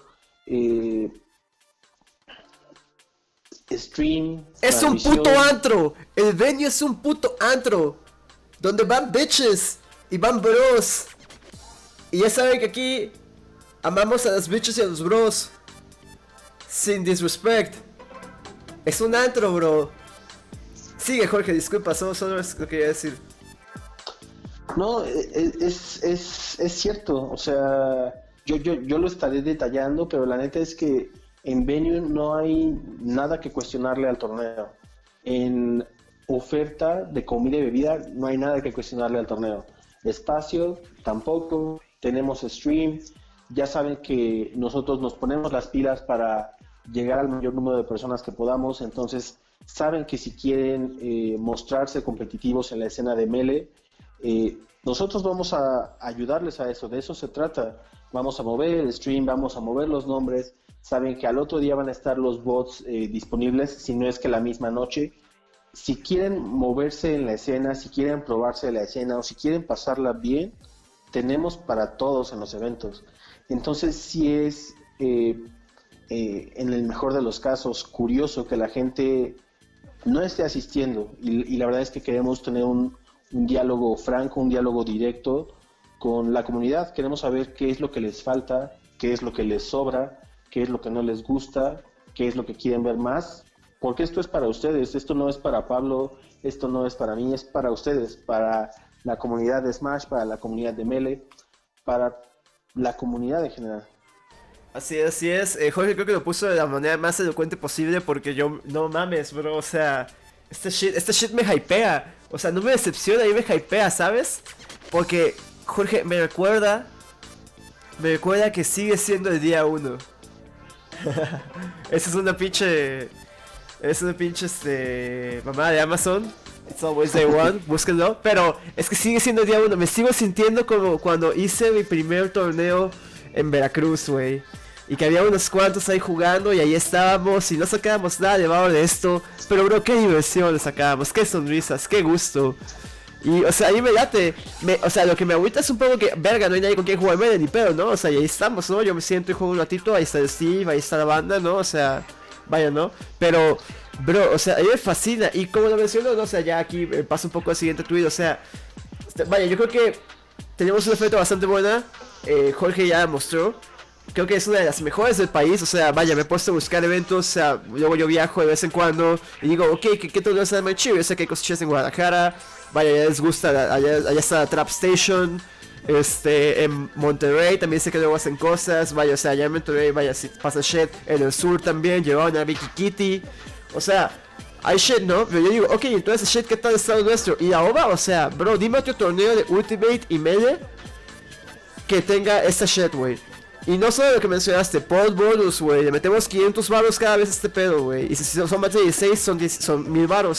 Stream.
Es un puto antro. El venue es un puto antro. Donde van bitches y van bros. Y ya saben que aquí amamos a las bitches y a los bros. Sin disrespect. Es un antro, bro. Sigue, Jorge, disculpa, solo es lo que quería decir.
No, es cierto, o sea, yo lo estaré detallando, pero la neta es que en venue no hay nada que cuestionarle al torneo. En oferta de comida y bebida no hay nada que cuestionarle al torneo. Espacio, tampoco. Tenemos stream. Ya saben que nosotros nos ponemos las pilas para llegar al mayor número de personas que podamos, entonces saben que si quieren mostrarse competitivos en la escena de Melee, nosotros vamos a ayudarles a eso, de eso se trata. Vamos a mover el stream, vamos a mover los nombres, saben que al otro día van a estar los bots disponibles, si no es que la misma noche. Si quieren moverse en la escena, si quieren probarse en la escena o si quieren pasarla bien, tenemos para todos en los eventos. Entonces sí es, en el mejor de los casos, curioso que la gente no esté asistiendo y la verdad es que queremos tener un diálogo franco, un diálogo directo con la comunidad. Queremos saber qué es lo que les falta, qué es lo que les sobra, qué es lo que no les gusta, qué es lo que quieren ver más, porque esto es para ustedes, esto no es para Pablo, esto no es para mí, es para ustedes, para la comunidad de Smash, para la comunidad de Melee, para la comunidad en general.
Así es. Jorge creo que lo puso de la manera más elocuente posible porque yo, no mames, bro, o sea, este shit me hypea, o sea, no me decepciona y me hypea, ¿sabes? Porque Jorge me recuerda que sigue siendo el día 1. Esa es una pinche mamá de Amazon. It's always day 1, búsquenlo. Pero es que sigue siendo el día 1. Me sigo sintiendo como cuando hice mi primer torneo en Veracruz, güey. Y que había unos cuantos ahí jugando y ahí estábamos y no sacábamos nada debajo de esto. Pero bro, qué diversión le sacábamos, qué sonrisas, qué gusto. Y o sea, ahí me late, o sea, lo que me agüita es un poco que, verga, no hay nadie con quien jugar Melee ni pedo, ¿no? O sea, y ahí estamos, ¿no? Yo me siento y juego un ratito, ahí está el Steve, ahí está la banda, ¿no? O sea, vaya, ¿no? Pero, bro, o sea, a mí me fascina. Y como lo menciono, ¿no? O sea, ya aquí paso un poco al siguiente tweet, o sea, vaya, yo creo que tenemos una oferta bastante buena. Jorge ya mostró. Creo que es una de las mejores del país, o sea, vaya, me he puesto a buscar eventos, o sea, luego yo viajo de vez en cuando y digo, ok, ¿qué torneo está más chido? Yo sé que hay cosas en Guadalajara, vaya, ya les gusta, allá está Trap Station, en Monterrey también sé que luego hacen cosas, vaya, o sea, allá en Monterrey, vaya, si pasa shit, en el sur también, llevaron a Vicky Kitty, o sea, hay shit, ¿no? Pero yo digo, ok, entonces shit, ¿qué tal está el nuestro? Y ahora, o sea, bro, dime otro torneo de Ultimate y Melee que tenga esta shit, wey. Y no solo lo que mencionaste, pod bonus, güey, le metemos 500 varos cada vez a este pedo, güey. Y si son más de 16, son 1000 varos.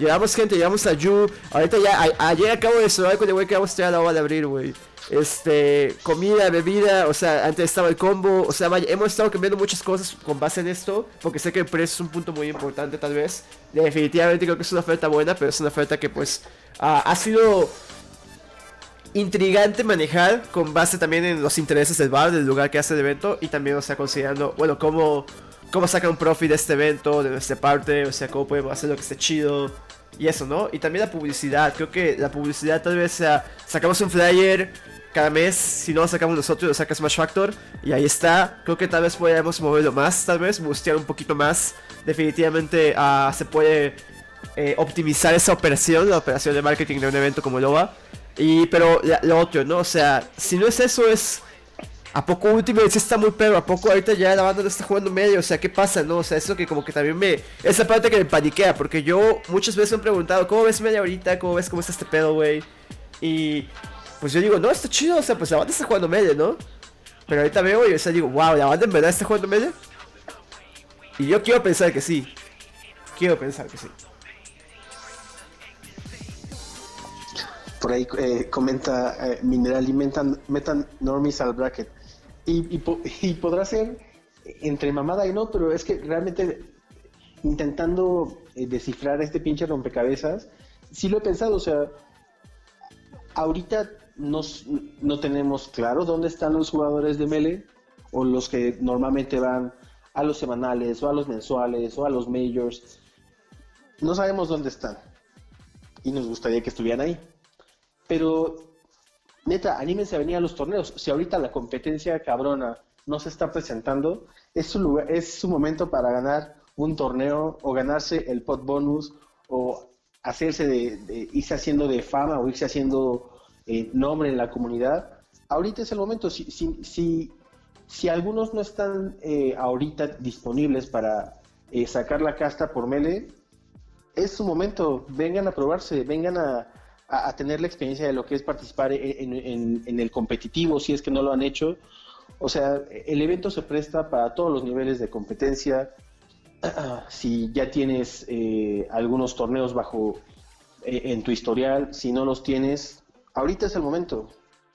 Llevamos gente, llevamos a Yu. Ahorita ya, ayer acabo de sonar con el güey que vamos a traer a la hora de abrir, güey. Comida, bebida, o sea, antes estaba el combo, o sea, vaya, hemos estado cambiando muchas cosas con base en esto, porque sé que el precio es un punto muy importante tal vez. Definitivamente creo que es una oferta buena, pero es una oferta que pues ha sido intrigante manejar con base también en los intereses del bar, del lugar que hace el evento, y también, o sea, considerando, bueno, cómo sacar un profit de este evento, de nuestra parte, o sea, cómo podemos hacer lo que esté chido. Y eso, ¿no? Y también la publicidad. Creo que la publicidad tal vez sea... Sacamos un flyer cada mes. Si no lo sacamos nosotros, lo saca Smash Factor. Y ahí está. Creo que tal vez podríamos moverlo más, tal vez. Bustear un poquito más. Definitivamente se puede optimizar esa operación. La operación de marketing de un evento como LOA. Pero lo otro, ¿no? O sea, si no es eso, es... ¿A poco Ultimate sí está muy perro? ¿A poco ahorita ya la banda no está jugando medio? O sea, ¿qué pasa, no? O sea, eso que como que también me... Esa parte que me paniquea, porque yo muchas veces me han preguntado, ¿cómo ves media ahorita? ¿Cómo ves cómo está este pedo, güey? Y pues yo digo, no, está chido, o sea, pues la banda está jugando medio, ¿no? Pero ahorita veo y, o sea, digo, wow, ¿la banda en verdad está jugando medio? Y yo quiero pensar que sí. Quiero pensar que sí.
Por ahí comenta Mineral y metan normies al bracket. Y podrá ser entre mamada y no, pero es que realmente intentando descifrar este pinche rompecabezas, sí lo he pensado, o sea, ahorita no tenemos claro dónde están los jugadores de Melee, o los que normalmente van a los semanales, o a los mensuales, o a los majors. No sabemos dónde están, y nos gustaría que estuvieran ahí. Pero... neta, anímense a venir a los torneos. Si ahorita la competencia cabrona no se está presentando, es su momento para ganar un torneo o ganarse el pot bonus o hacerse de irse haciendo de fama o irse haciendo nombre en la comunidad. Ahorita es el momento. Si algunos no están ahorita disponibles para sacar la casta por Melee, es su momento. Vengan a probarse, vengan a tener la experiencia de lo que es participar en el competitivo, si es que no lo han hecho. O sea, el evento se presta para todos los niveles de competencia. Si ya tienes algunos torneos bajo en tu historial, si no los tienes, ahorita es el momento.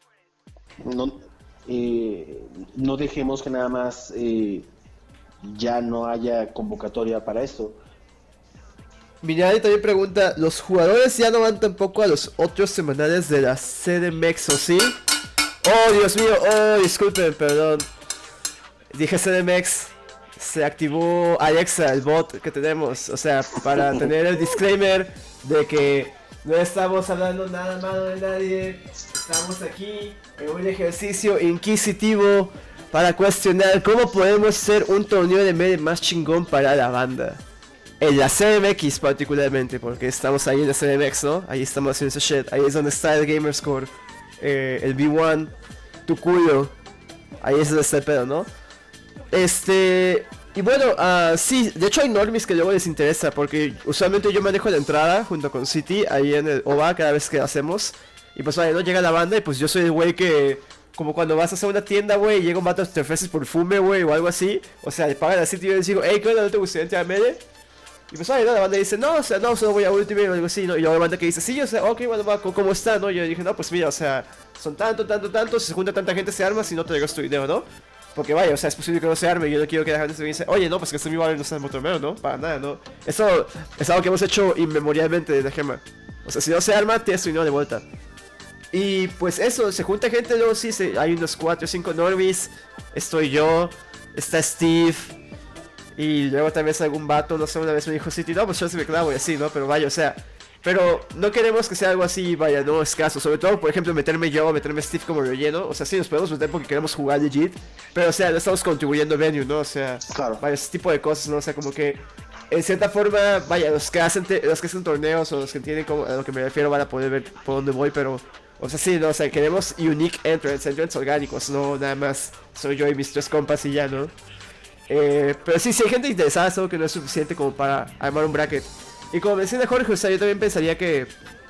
No dejemos que nada más ya no haya convocatoria para esto.
Miñari también pregunta, ¿los jugadores ya no van tampoco a los otros semanales de la CDMX, o sí? Oh, Dios mío, oh, disculpen, perdón. Dije CDMX, se activó Alexa, el bot que tenemos, o sea, para tener el disclaimer de que no estamos hablando nada malo de nadie. Estamos aquí en un ejercicio inquisitivo para cuestionar cómo podemos hacer un torneo de Melee más chingón para la banda. En la CMX particularmente, porque estamos ahí en la CMX, ¿no? Ahí estamos haciendo ese shit. Ahí es donde está el Gamerscore, el B1, tu culo. Ahí es donde está el pedo, ¿no? Y bueno, sí, de hecho hay normies que luego les interesa, porque usualmente yo manejo la entrada junto con City ahí en el OVA cada vez que hacemos. Y pues vale, no llega la banda y pues yo soy el güey que... Como cuando vas a hacer una tienda, güey, y llega un vato, te ofreces perfume, güey, o algo así. O sea, le pagan a City y yo les digo, hey, ¿qué onda? ¿No te gustaría entrar a Melee? Y pues vale, ¿no? La banda dice, no, o sea, no, solo voy a Ultimate o algo así, ¿no? Y luego la banda que dice, sí, o sea, ok, bueno, va, ¿cómo está, no? Y yo dije, no, pues mira, o sea, son tanto, si se junta tanta gente se arma, si no te llegas tu dinero, ¿no? Porque vaya, o sea, es posible que no se arme y yo no quiero que la gente se me dice, oye, no, pues que este mi barrio no está en Motormero, ¿no? Para nada, ¿no? Eso es algo que hemos hecho inmemorialmente desde Gema. O sea, si no se arma, tienes tu dinero de vuelta. Y pues eso, se junta gente, luego sí, hay unos 4 o 5 normies, estoy yo, está Steve... Y luego también es algún vato, no sé, una vez me dijo City, no, pues yo se me clavo y así, ¿no? Pero vaya, o sea, pero no queremos que sea algo así, vaya, no escaso. Sobre todo, por ejemplo, meterme Steve como relleno. O sea, sí, nos podemos meter porque queremos jugar legit. Pero, o sea, no estamos contribuyendo al venue, ¿no? O sea,
claro.
Vaya, ese tipo de cosas, ¿no? O sea, como que, en cierta forma, vaya, los que hacen torneos o los que entienden a lo que me refiero van a poder ver por dónde voy, pero... O sea, sí, no, o sea, queremos unique entrants orgánicos, no nada más soy yo y mis 3 compas y ya, ¿no? Pero sí, si hay gente interesada, solo que no es suficiente como para armar un bracket. Y como menciona Jorge, o sea, yo también pensaría que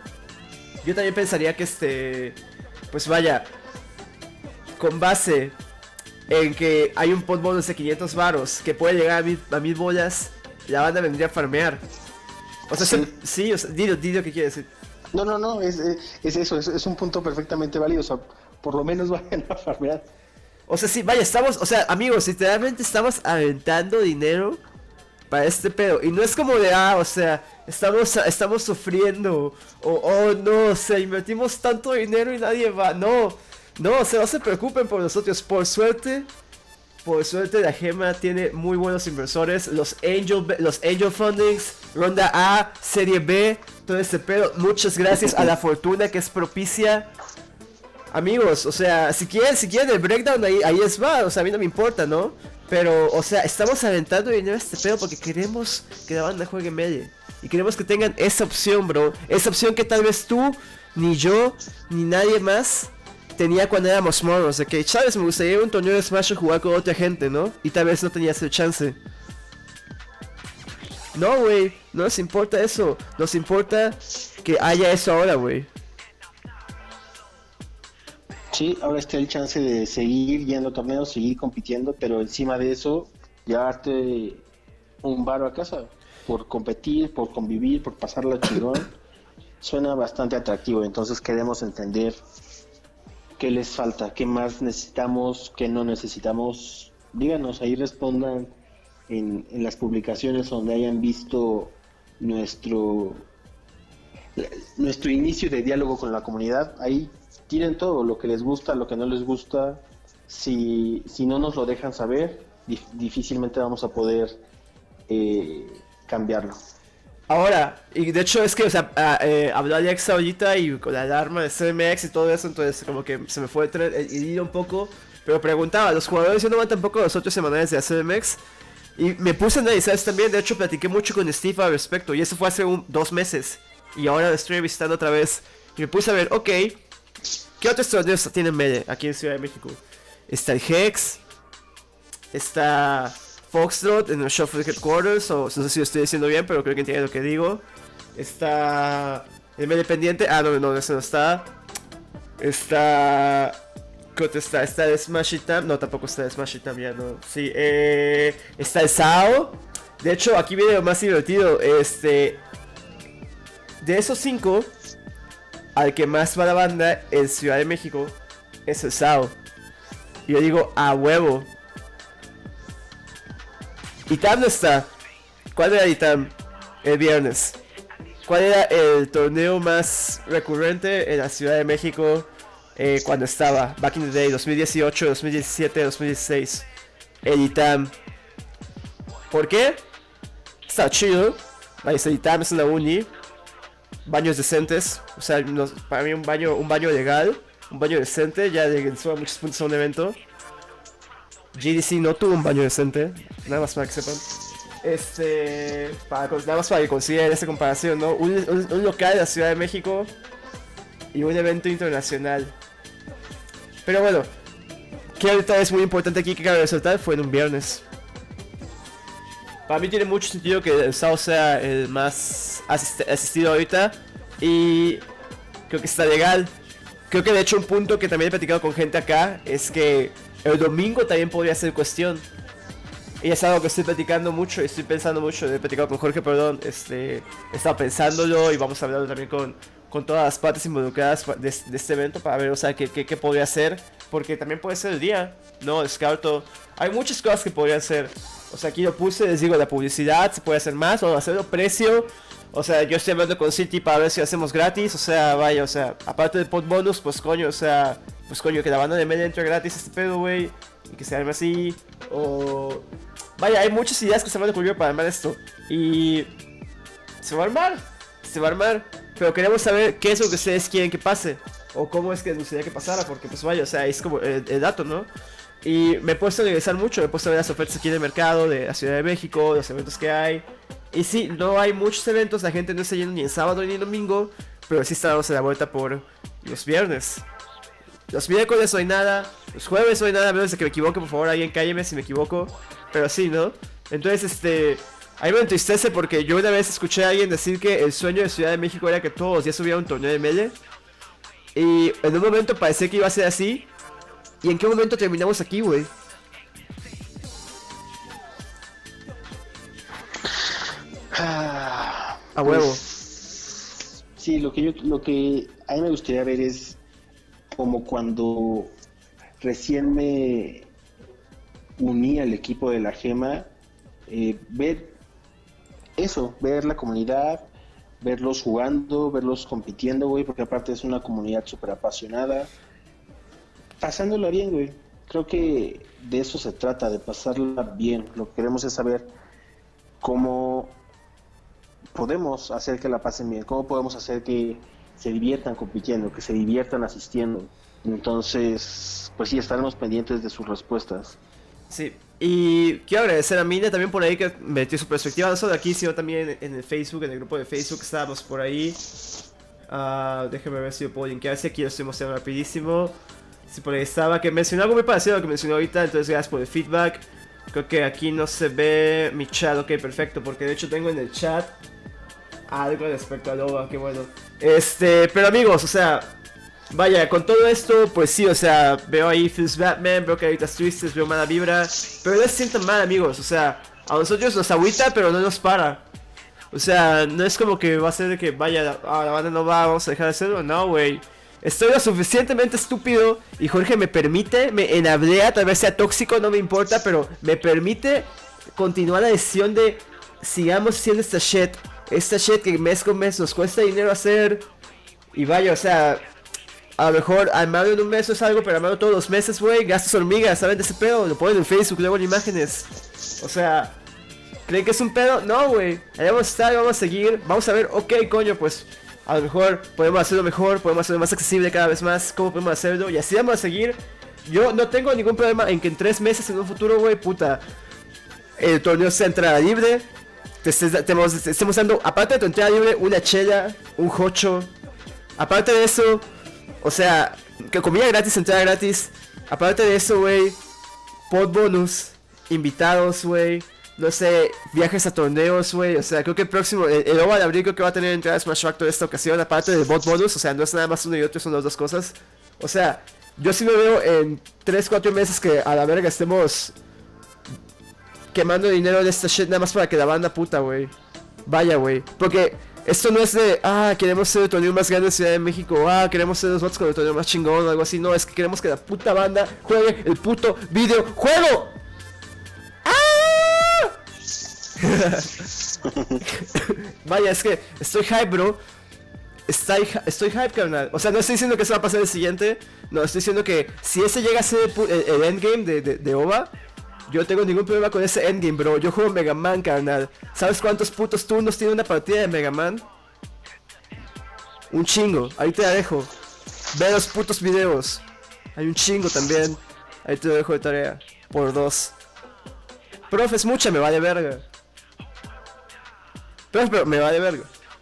pues vaya, con base en que hay un pot bonus de 500 varos que puede llegar a 1000 bolas, la banda vendría a farmear. O sea, sí, o sea, dilo qué quiere decir.
No, es eso, es un punto perfectamente válido, o sea, por lo menos vayan a farmear.
O sea, sí, vaya, o sea, amigos, literalmente estamos aventando dinero para este pedo. Y no es como de, o sea, estamos sufriendo. O no, o sea, invertimos tanto dinero y nadie va. No, o sea, no se preocupen por nosotros. Por suerte, la Gema tiene muy buenos inversores. Los Angel Fundings, Ronda A, Serie B, todo este pedo. Muchas gracias a la fortuna que es propicia. Amigos, o sea, si quieren el breakdown, ahí es va, o sea, a mí no me importa, ¿no? Pero, o sea, estamos aventando dinero a este pedo porque queremos que la banda juegue melee. Y queremos que tengan esa opción, bro. Esa opción que tal vez tú, ni yo, ni nadie más tenía cuando éramos morros. De que, Chávez, me gustaría ir a un torneo de Smash y jugar con otra gente, ¿no? Y tal vez no tenías el chance. No, güey, no nos importa eso. Nos importa que haya eso ahora, güey.
Sí, ahora está el chance de seguir yendo a torneos, seguir compitiendo, pero encima de eso, llevarte un varo a casa por competir, por convivir, por pasarla chingón, suena bastante atractivo. Entonces queremos entender qué les falta, qué más necesitamos, qué no necesitamos. Díganos, ahí respondan en las publicaciones donde hayan visto nuestro inicio de diálogo con la comunidad. Ahí tiren todo, lo que les gusta, lo que no les gusta. Si no nos lo dejan saber, difícilmente vamos a poder cambiarlo.
Ahora, y de hecho es que, o sea, habló Alexa ahorita y con la alarma de CMX y todo eso, entonces como que se me fue el hilo un poco, pero preguntaba, los jugadores no van tampoco los otros semanales de CMX, y me puse a analizar eso también. De hecho platiqué mucho con Steve al respecto, y eso fue hace 2 meses, y ahora lo estoy visitando otra vez, y me puse a ver, ok, ¿qué otros torneos tienen melee aquí en Ciudad de México? Está el Hex, está Foxtrot en el Shuffle Headquarters, o no sé si lo estoy diciendo bien, pero creo que entienden lo que digo. Está el melee pendiente, no, ese no está. ¿Qué otro está? Está el Smash It Up, no, tampoco está el Smash It Up, ya no. Sí, está el SAO. De hecho, aquí viene lo más divertido, de esos 5, al que más va la banda en Ciudad de México es el SAO. Y yo digo, a huevo. ITAM no está. ¿Cuál era ITAM? El viernes. ¿Cuál era el torneo más recurrente en la Ciudad de México cuando estaba? Back in the day, 2018, 2017, 2016. El ITAM. ¿Por qué? Está chido. El ITAM es una uni. Baños decentes. O sea, para mí un baño legal. Un baño decente. Ya sube a muchos puntos a un evento. GDC no tuvo un baño decente, nada más para que sepan. Nada más para que consideren esa comparación, ¿no? Un local de la Ciudad de México y un evento internacional. Pero bueno, que ahorita es muy importante aquí que cabe resaltar, fue en un viernes. Para mí tiene mucho sentido que el SAO sea el más asistido ahorita, y creo que está legal. Creo que de hecho un punto que también he platicado con gente acá es que el domingo también podría ser cuestión. Y es algo que estoy platicando mucho, estoy pensando mucho. He platicado con Jorge, perdón. He estado pensándolo y vamos a hablar también con todas las partes involucradas de este evento para ver, o sea, qué podría ser. Porque también puede ser el día, no descarto. Hay muchas cosas que podrían ser. O sea, aquí lo puse, les digo, la publicidad, se puede hacer más o hacerlo precio. O sea, yo estoy hablando con City para ver si hacemos gratis. O sea, vaya, o sea, aparte del pod bonus, pues coño, o sea, pues coño, que la banda de media entre gratis este pedo, güey. Y que se arme así. O vaya, hay muchas ideas que se me han ocurrido para armar esto. Y se va a armar. Pero queremos saber qué es lo que ustedes quieren que pase. O cómo es que les gustaría que pasara. Porque pues vaya, o sea, es como el dato, ¿no? Y me he puesto a regresar mucho, me he puesto a ver las ofertas aquí en el mercado de la Ciudad de México, los eventos que hay. Y sí, no hay muchos eventos, la gente no está yendo ni en sábado ni en domingo, pero sí está dándose la vuelta por los viernes. Los miércoles no hay nada, los jueves no hay nada, a menos de que me equivoque, por favor, alguien cálleme si me equivoco. Pero sí, ¿no? Entonces, a mí me entristece porque yo una vez escuché a alguien decir que el sueño de Ciudad de México era que todos los días hubiera un torneo de melee. Y en un momento parecía que iba a ser así. ¿Y en qué momento terminamos aquí, güey? A huevo.
Pues, sí, lo que a mí me gustaría ver es como cuando recién me uní al equipo de la Gema, ver eso, ver la comunidad, verlos jugando, verlos compitiendo, güey, porque aparte es una comunidad súper apasionada, pasándola bien, güey. Creo que de eso se trata, de pasarla bien. Lo que queremos es saber cómo podemos hacer que la pasen bien, cómo podemos hacer que se diviertan compitiendo, que se diviertan asistiendo. Entonces, pues sí, estaremos pendientes de sus respuestas.
Sí, y quiero agradecer a Mina también por ahí que metió su perspectiva, no solo aquí, sino también en el Facebook, en el grupo de Facebook estábamos por ahí. Déjame ver si lo puedo linkear, si aquí lo estoy mostrando rapidísimo. Si por ahí estaba, que mencionó algo muy parecido a lo que mencionó ahorita, entonces gracias por el feedback. Creo que aquí no se ve mi chat, ok, perfecto, porque de hecho tengo en el chat algo respecto a Loba, qué bueno. Pero amigos, o sea, vaya, con todo esto, pues sí, o sea, veo ahí Feels Batman, veo que ahorita tristes, veo mala vibra, pero no se sientan mal, amigos, o sea, a nosotros nos agüita, pero no nos para. O sea, no es como que va a ser de que, vaya, la banda no va, vamos a dejar de hacerlo, no, güey. Estoy lo suficientemente estúpido y Jorge me permite, me enablea, tal vez sea tóxico, no me importa, pero me permite continuar la decisión de sigamos haciendo esta shit que mes con mes nos cuesta dinero hacer. Y vaya, o sea, a lo mejor armarlo en un mes es algo, pero armarlo todos los meses, güey, gastos hormigas, ¿saben de ese pedo? Lo ponen en Facebook, luego en imágenes. O sea, ¿creen que es un pedo? No, güey, ahí vamos a estar, vamos a seguir, vamos a ver, ok, coño, pues a lo mejor podemos hacerlo mejor, podemos hacerlo más accesible cada vez más, cómo podemos hacerlo, y así vamos a seguir. Yo no tengo ningún problema en que en 3 meses en un futuro, güey, puta, el torneo sea entrada libre, te estemos dando, aparte de tu entrada libre, una chela, un jocho, aparte de eso, o sea, que comida gratis, entrada gratis, aparte de eso, güey, pod bonus, invitados, güey. No sé, viajes a torneos, güey. O sea, creo que el próximo, el OVA de abril creo que va a tener entrada Smash Factor esta ocasión. Aparte del bot bonus, o sea, no es nada más uno y otro, son las dos cosas. O sea, yo sí me veo en 3-4 meses que a la verga estemos quemando dinero de esta shit nada más para que la banda puta, güey. Vaya, güey. Porque esto no es de, queremos ser el torneo más grande de Ciudad de México. Queremos ser los bots con el torneo más chingón o algo así. No, es que queremos que la puta banda juegue el puto videojuego. Vaya, es que estoy hype, bro. Estoy hype, carnal. O sea, no estoy diciendo que eso va a pasar el siguiente. No, estoy diciendo que si ese llega a ser el endgame de OVA, yo no tengo ningún problema con ese endgame, bro. Yo juego Mega Man, carnal. ¿Sabes cuántos putos turnos tiene una partida de Mega Man? Un chingo, ahí te la dejo. Ve los putos videos. Hay un chingo también. Ahí te lo dejo de tarea. Por 2. Profe, es mucha, me vale verga. Pero me vale verga.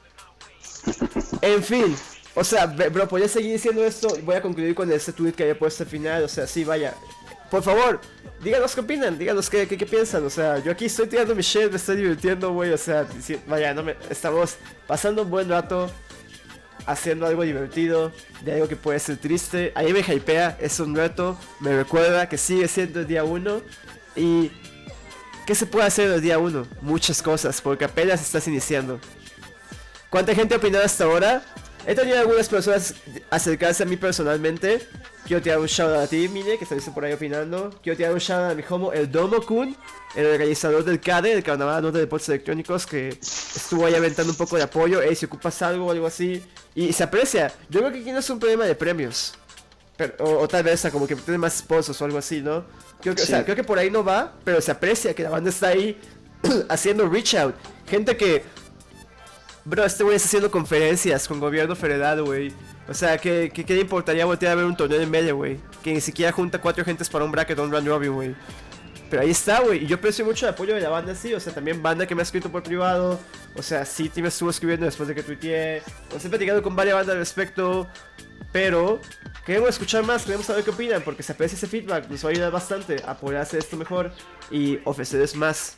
En fin, o sea, bro, podría seguir diciendo esto. Voy a concluir con este tweet que había puesto al final. O sea, sí, vaya. Por favor, díganos qué opinan, díganos qué piensan. O sea, yo aquí estoy tirando mi shit, me estoy divirtiendo, güey. O sea, vaya, estamos pasando un buen rato haciendo algo divertido, de algo que puede ser triste. A mí me hypea, es un reto. Me recuerda que sigue siendo el día 1. Y ¿qué se puede hacer el día 1? Muchas cosas, porque apenas estás iniciando. ¿Cuánta gente ha opinado hasta ahora? He tenido algunas personas acercarse a mí personalmente. Quiero tirar un shout out a ti, Mine, que estuviste por ahí opinando. Quiero tirar un shout out a mi homo, el Domo-kun, el organizador del CADE, el Carnaval de Deportes Electrónicos, que estuvo ahí aventando un poco de apoyo. Si ocupas algo o algo así. Y se aprecia. Yo creo que aquí no es un problema de premios. Pero, o tal vez como que tiene más sponsors o algo así, ¿no? Creo que, sí. O sea, creo que por ahí no va, pero se aprecia que la banda está ahí haciendo reach out. Gente que, bro, este güey está haciendo conferencias con gobierno federal, güey. O sea, ¿qué le importaría voltear a ver un torneo en medio, güey? Que ni siquiera junta 4 gentes para un bracket o un round robin, güey. Pero ahí está, güey. Y yo aprecio mucho el apoyo de la banda, sí. O sea, también banda que me ha escrito por privado. O sea, sí, me estuvo escribiendo después de que tuiteé. O sea, he platicado con varias bandas al respecto. Pero queremos escuchar más, queremos saber qué opinan, porque se aprecia ese feedback, nos va a ayudar bastante a poder hacer esto mejor y ofrecerles más.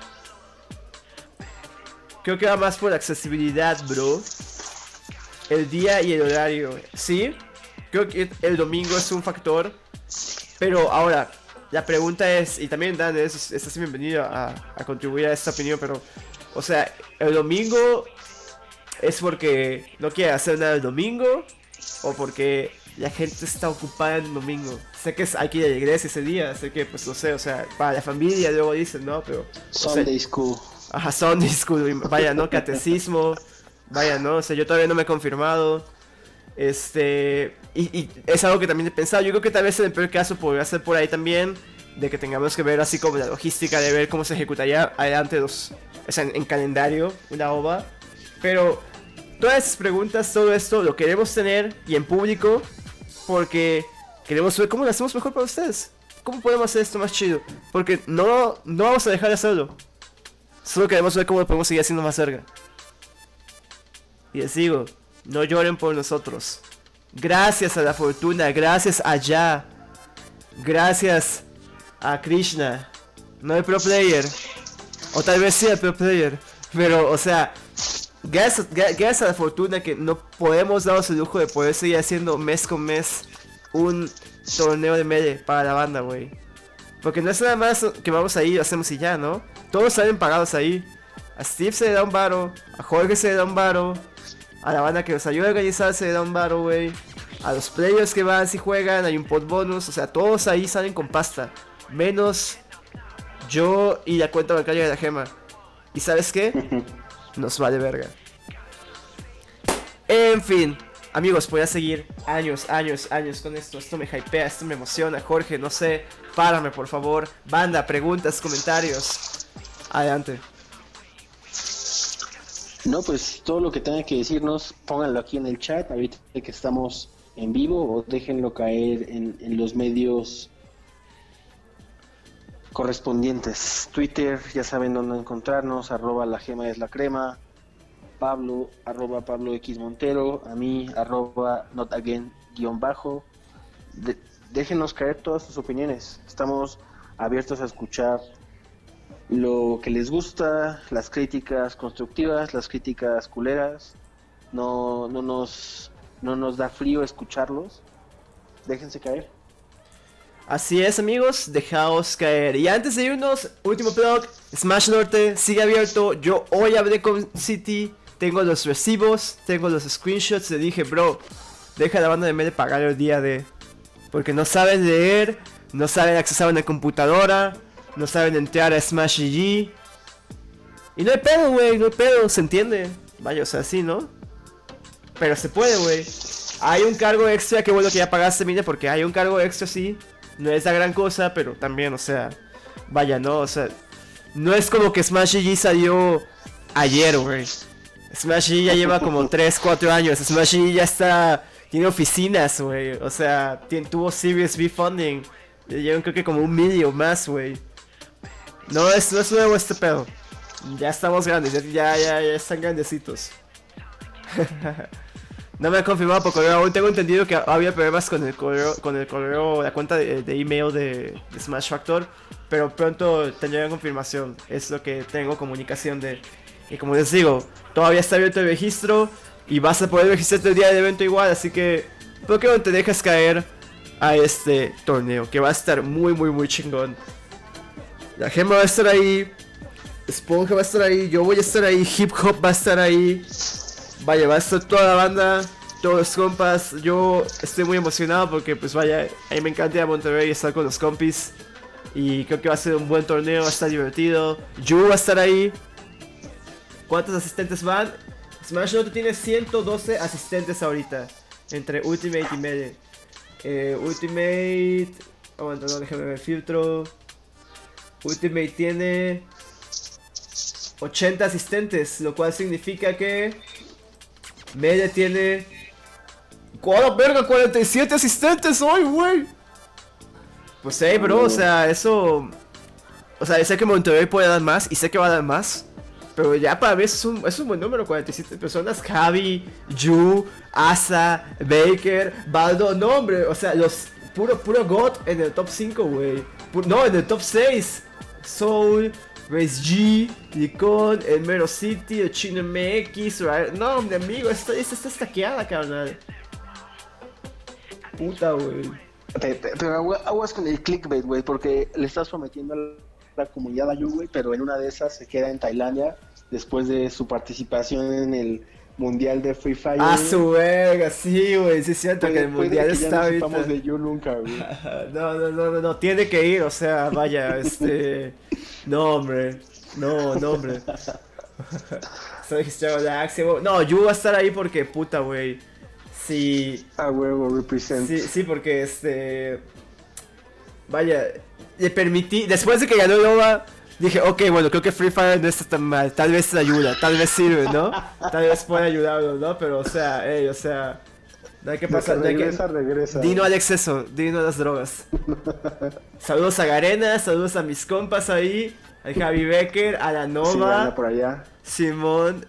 Creo que va más por la accesibilidad, bro. El día y el horario, sí. Creo que el domingo es un factor. Pero ahora, la pregunta es, y también Dan, estás bienvenido a contribuir a esta opinión, pero, o sea, el domingo ¿Es porque no quiere hacer nada el domingo? ¿O porque la gente está ocupada el domingo? Sé que hay que ir a la iglesia ese día, sé que, pues no sé, o sea, para la familia luego dicen, ¿no? Pero...
Sunday School.
Ajá, Sunday School, vaya, ¿no? Catecismo, vaya, ¿no? O sea, yo todavía no me he confirmado. Y es algo que también he pensado. Yo creo que tal vez en el peor caso podría ser por ahí también, de que tengamos que ver así como la logística de ver cómo se ejecutaría adelante o sea, en calendario, una ova. Pero todas esas preguntas, todo esto lo queremos tener y en público porque queremos ver cómo lo hacemos mejor para ustedes. ¿Cómo podemos hacer esto más chido? Porque no vamos a dejar de hacerlo. Solo queremos ver cómo lo podemos seguir haciendo más cerca. Y les digo, no lloren por nosotros. Gracias a la fortuna, gracias a Ya, gracias a Krishna, no el pro player, o tal vez sí el pro player, pero o sea, gracias a la fortuna que no podemos darnos el lujo de poder seguir haciendo mes con mes un torneo de melee para la banda, güey. Porque no es nada más que vamos ahí y lo hacemos y ya, ¿no? Todos salen pagados ahí. A Steve se le da un varo, a Jorge se le da un varo, a la banda que nos ayuda a organizar se le da un varo, güey. A los players que van si juegan, hay un pot bonus, o sea, todos ahí salen con pasta. Menos yo y la cuenta bancaria de la Gema. ¿Y sabes qué? Nos vale verga. En fin, amigos, voy a seguir años con esto. Esto me hypea, esto me emociona. Jorge, no sé, párame por favor. Banda, preguntas, comentarios. Adelante.
No, pues todo lo que tengan que decirnos, pónganlo aquí en el chat, ahorita que estamos en vivo, o déjenlo caer en los medios correspondientes. Twitter, ya saben dónde encontrarnos, @la gema es la crema, Pablo, @Pablo X Montero, a mí, @notagain_. Déjenos caer todas sus opiniones, estamos abiertos a escuchar lo que les gusta, las críticas constructivas, las críticas culeras. No nos da frío escucharlos. Déjense caer.
Así es, amigos, dejaos caer. Y antes de irnos, último plug, Smash Norte sigue abierto. Yo hoy hablé con City, tengo los recibos, tengo los screenshots. Le dije, bro, deja a la banda de melee pagar el día de... Porque no saben leer, no saben accesar a una computadora, no saben entrar a Smash GG. Y no hay pedo, güey, no hay pedo, se entiende. Vaya, o sea, sí, ¿no? Pero se puede, güey. Hay un cargo extra, que bueno que ya pagaste, mire, porque hay un cargo extra, sí. No es la gran cosa, pero también, o sea, vaya, ¿no? O sea, no es como que Smash GG salió ayer, güey. Smash GG ya lleva como 3, 4 años. Smash GG ya está... Tiene oficinas, güey. O sea, tuvo Series B funding. Le llevan creo que como 1 millón más, güey. No es nuevo este pedo. Ya estamos grandes, ya están grandecitos. No me han confirmado por correo, aún tengo entendido que había problemas con el correo, la cuenta de email de Smash Factor, pero pronto tendré confirmación, es lo que tengo comunicación de. Y como les digo, todavía está abierto el registro y vas a poder registrarte el día del evento igual, así que ¿por qué no te dejas caer a este torneo? Que va a estar muy chingón. La Gema va a estar ahí, Esponja va a estar ahí, yo voy a estar ahí, Hip Hop va a estar ahí. Vaya, va a estar toda la banda, todos los compas. Yo estoy muy emocionado porque pues vaya, a mí me encanta ir a Monterrey y estar con los compis. Y creo que va a ser un buen torneo, va a estar divertido. Yu va a estar ahí. ¿Cuántos asistentes van? Smash Norte tiene 112 asistentes ahorita, entre Ultimate y Melee. Ultimate... Aguanta, no, déjame ver, filtro. Ultimate tiene 80 asistentes, lo cual significa que Melee tiene... ¡Cuál verga! 47 asistentes hoy, güey. Pues hey, bro, o sea, eso... O sea, sé que Monterrey puede dar más y sé que va a dar más. Pero ya para mí es un buen número, 47 personas. Javi, Yu, Asa, Baker, Baldo, no hombre, o sea, los puro God en el top 5, güey. No, en el top 6. Soul, Race G, Licon, el Mero City, el Chino MX, right? No, hombre, amigo, esta está estaqueada, carnal. Puta, güey.
Pero aguas con el clickbait, güey, porque le estás prometiendo a la comunidad a Yu, güey, pero en una de esas se queda en Tailandia después de su participación en el mundial de Free Fire.
Ah, su verga, sí, güey, sí es cierto que el
Puede
mundial
que ya
está
no
ahorita.
sepamos de You nunca, güey.
No, tiene que ir, o sea, vaya, no, hombre, no, hombre. Está registrado la Axia, güey. No, Yu va a estar ahí porque, puta, güey, sí,
A huevo, represent.
sí, porque, vaya, le permití, después de que ganó Nova, dije, ok, bueno, creo que Free Fire no está tan mal, tal vez ayuda, tal vez sirve, ¿no? Tal vez puede ayudarlo, ¿no? Pero, o sea, no hay que pasar, no hay que...
Regresa.
Dino al exceso, dino a las drogas. Saludos a Garena, saludos a mis compas ahí, al Javi Becker, a la
Sí,
Nova,
anda por allá.
Simón.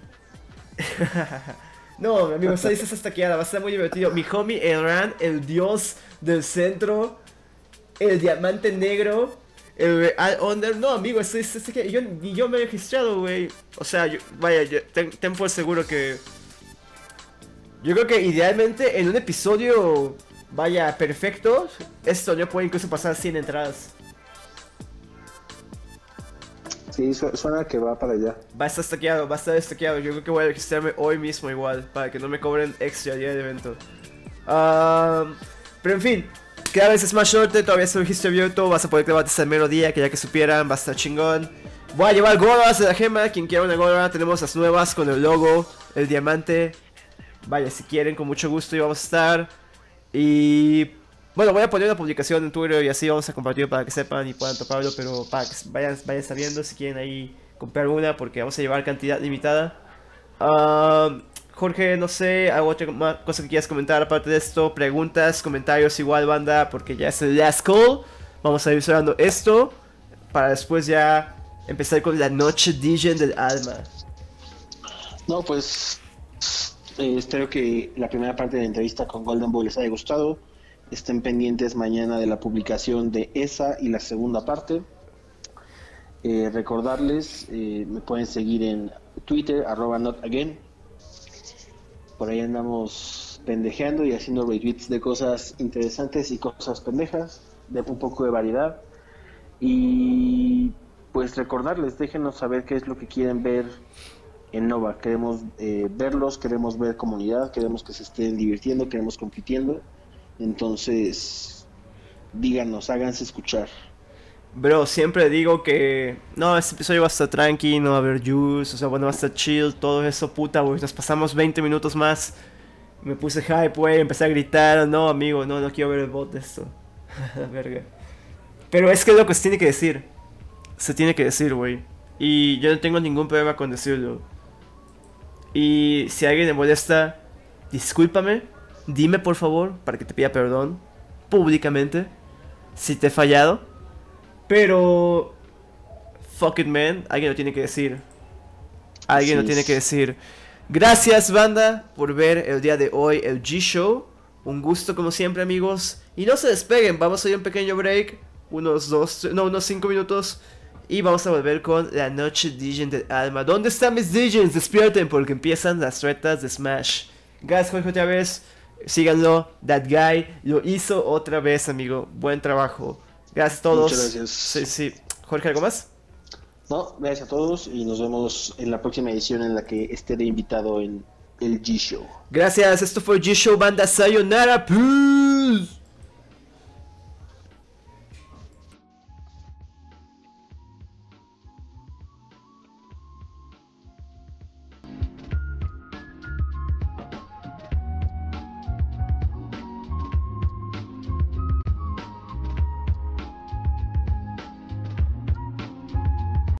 No, amigo, esta lista está stackeada, va a estar muy divertido. Mi homie Elran, el dios del centro, el diamante negro, el Real Under. No, amigo, ni yo me he registrado, güey. O sea, ten por seguro que... Yo creo que idealmente en un episodio, vaya, perfecto, esto ya puede incluso pasar 100 entradas.
Sí, suena que va para allá.
Va a estar stackeado. Yo creo que voy a registrarme hoy mismo igual, para que no me cobren extra día de evento. Pero en fin, cada vez es más short, todavía es un registro abierto, vas a poder clavarte hasta el mero día, que ya que supieran, va a estar chingón. Voy a llevar gorras de la gema, quien quiera una gorra, tenemos las nuevas con el logo, el diamante. Vaya, si quieren, con mucho gusto, y vamos a estar. Y... bueno, voy a poner una publicación en Twitter y así vamos a compartir para que sepan y puedan toparlo, pero para que vayan sabiendo si quieren ahí comprar una, porque vamos a llevar cantidad limitada. Jorge, no sé, ¿algo otra cosa que quieras comentar aparte de esto? Preguntas, comentarios igual, banda, porque ya es el last call. Vamos a ir cerrando esto para después ya empezar con la noche DJ del alma.
No, pues espero que la primera parte de la entrevista con Golden Boy les haya gustado. Estén pendientes mañana de la publicación de esa y la segunda parte. Recordarles, me pueden seguir en Twitter, @notagain. Por ahí andamos pendejeando y haciendo retweets de cosas interesantes y cosas pendejas, de un poco de variedad. Y pues recordarles, déjenos saber qué es lo que quieren ver en Nova. Queremos verlos, queremos ver comunidad, queremos que se estén divirtiendo, queremos compitiendo. Entonces, díganos, háganse escuchar.
Bro, siempre digo que... no, este episodio va a estar tranqui, no va a haber juice, o sea, bueno, va a estar chill, todo eso, puta, güey. Nos pasamos 20 minutos más. Me puse hype, güey, empecé a gritar. No, amigo, no quiero ver el bot de esto. Verga. Pero es que es lo que se tiene que decir. Se tiene que decir, güey. Y yo no tengo ningún problema con decirlo. Y si alguien me molesta, discúlpame. Dime por favor, para que te pida perdón públicamente si te he fallado. Pero fuck it, man, alguien lo tiene que decir. Alguien lo tiene que decir. Gracias, banda, por ver el día de hoy el G-Show. Un gusto como siempre, amigos. Y no se despeguen, vamos a ir a un pequeño break. Unos 5 minutos. Y vamos a volver con la noche DJ del alma. ¿Dónde están mis DJs? Despierten porque empiezan las retas de Smash. Gracias, Jorge, otra vez. Síganlo, that guy lo hizo otra vez, amigo. Buen trabajo. Gracias a todos.
Muchas gracias.
Sí. Jorge, ¿algo más?
No, gracias a todos y nos vemos en la próxima edición en la que esté de invitado en el G-Show.
Gracias, esto fue G-Show, banda. Sayonara, peace.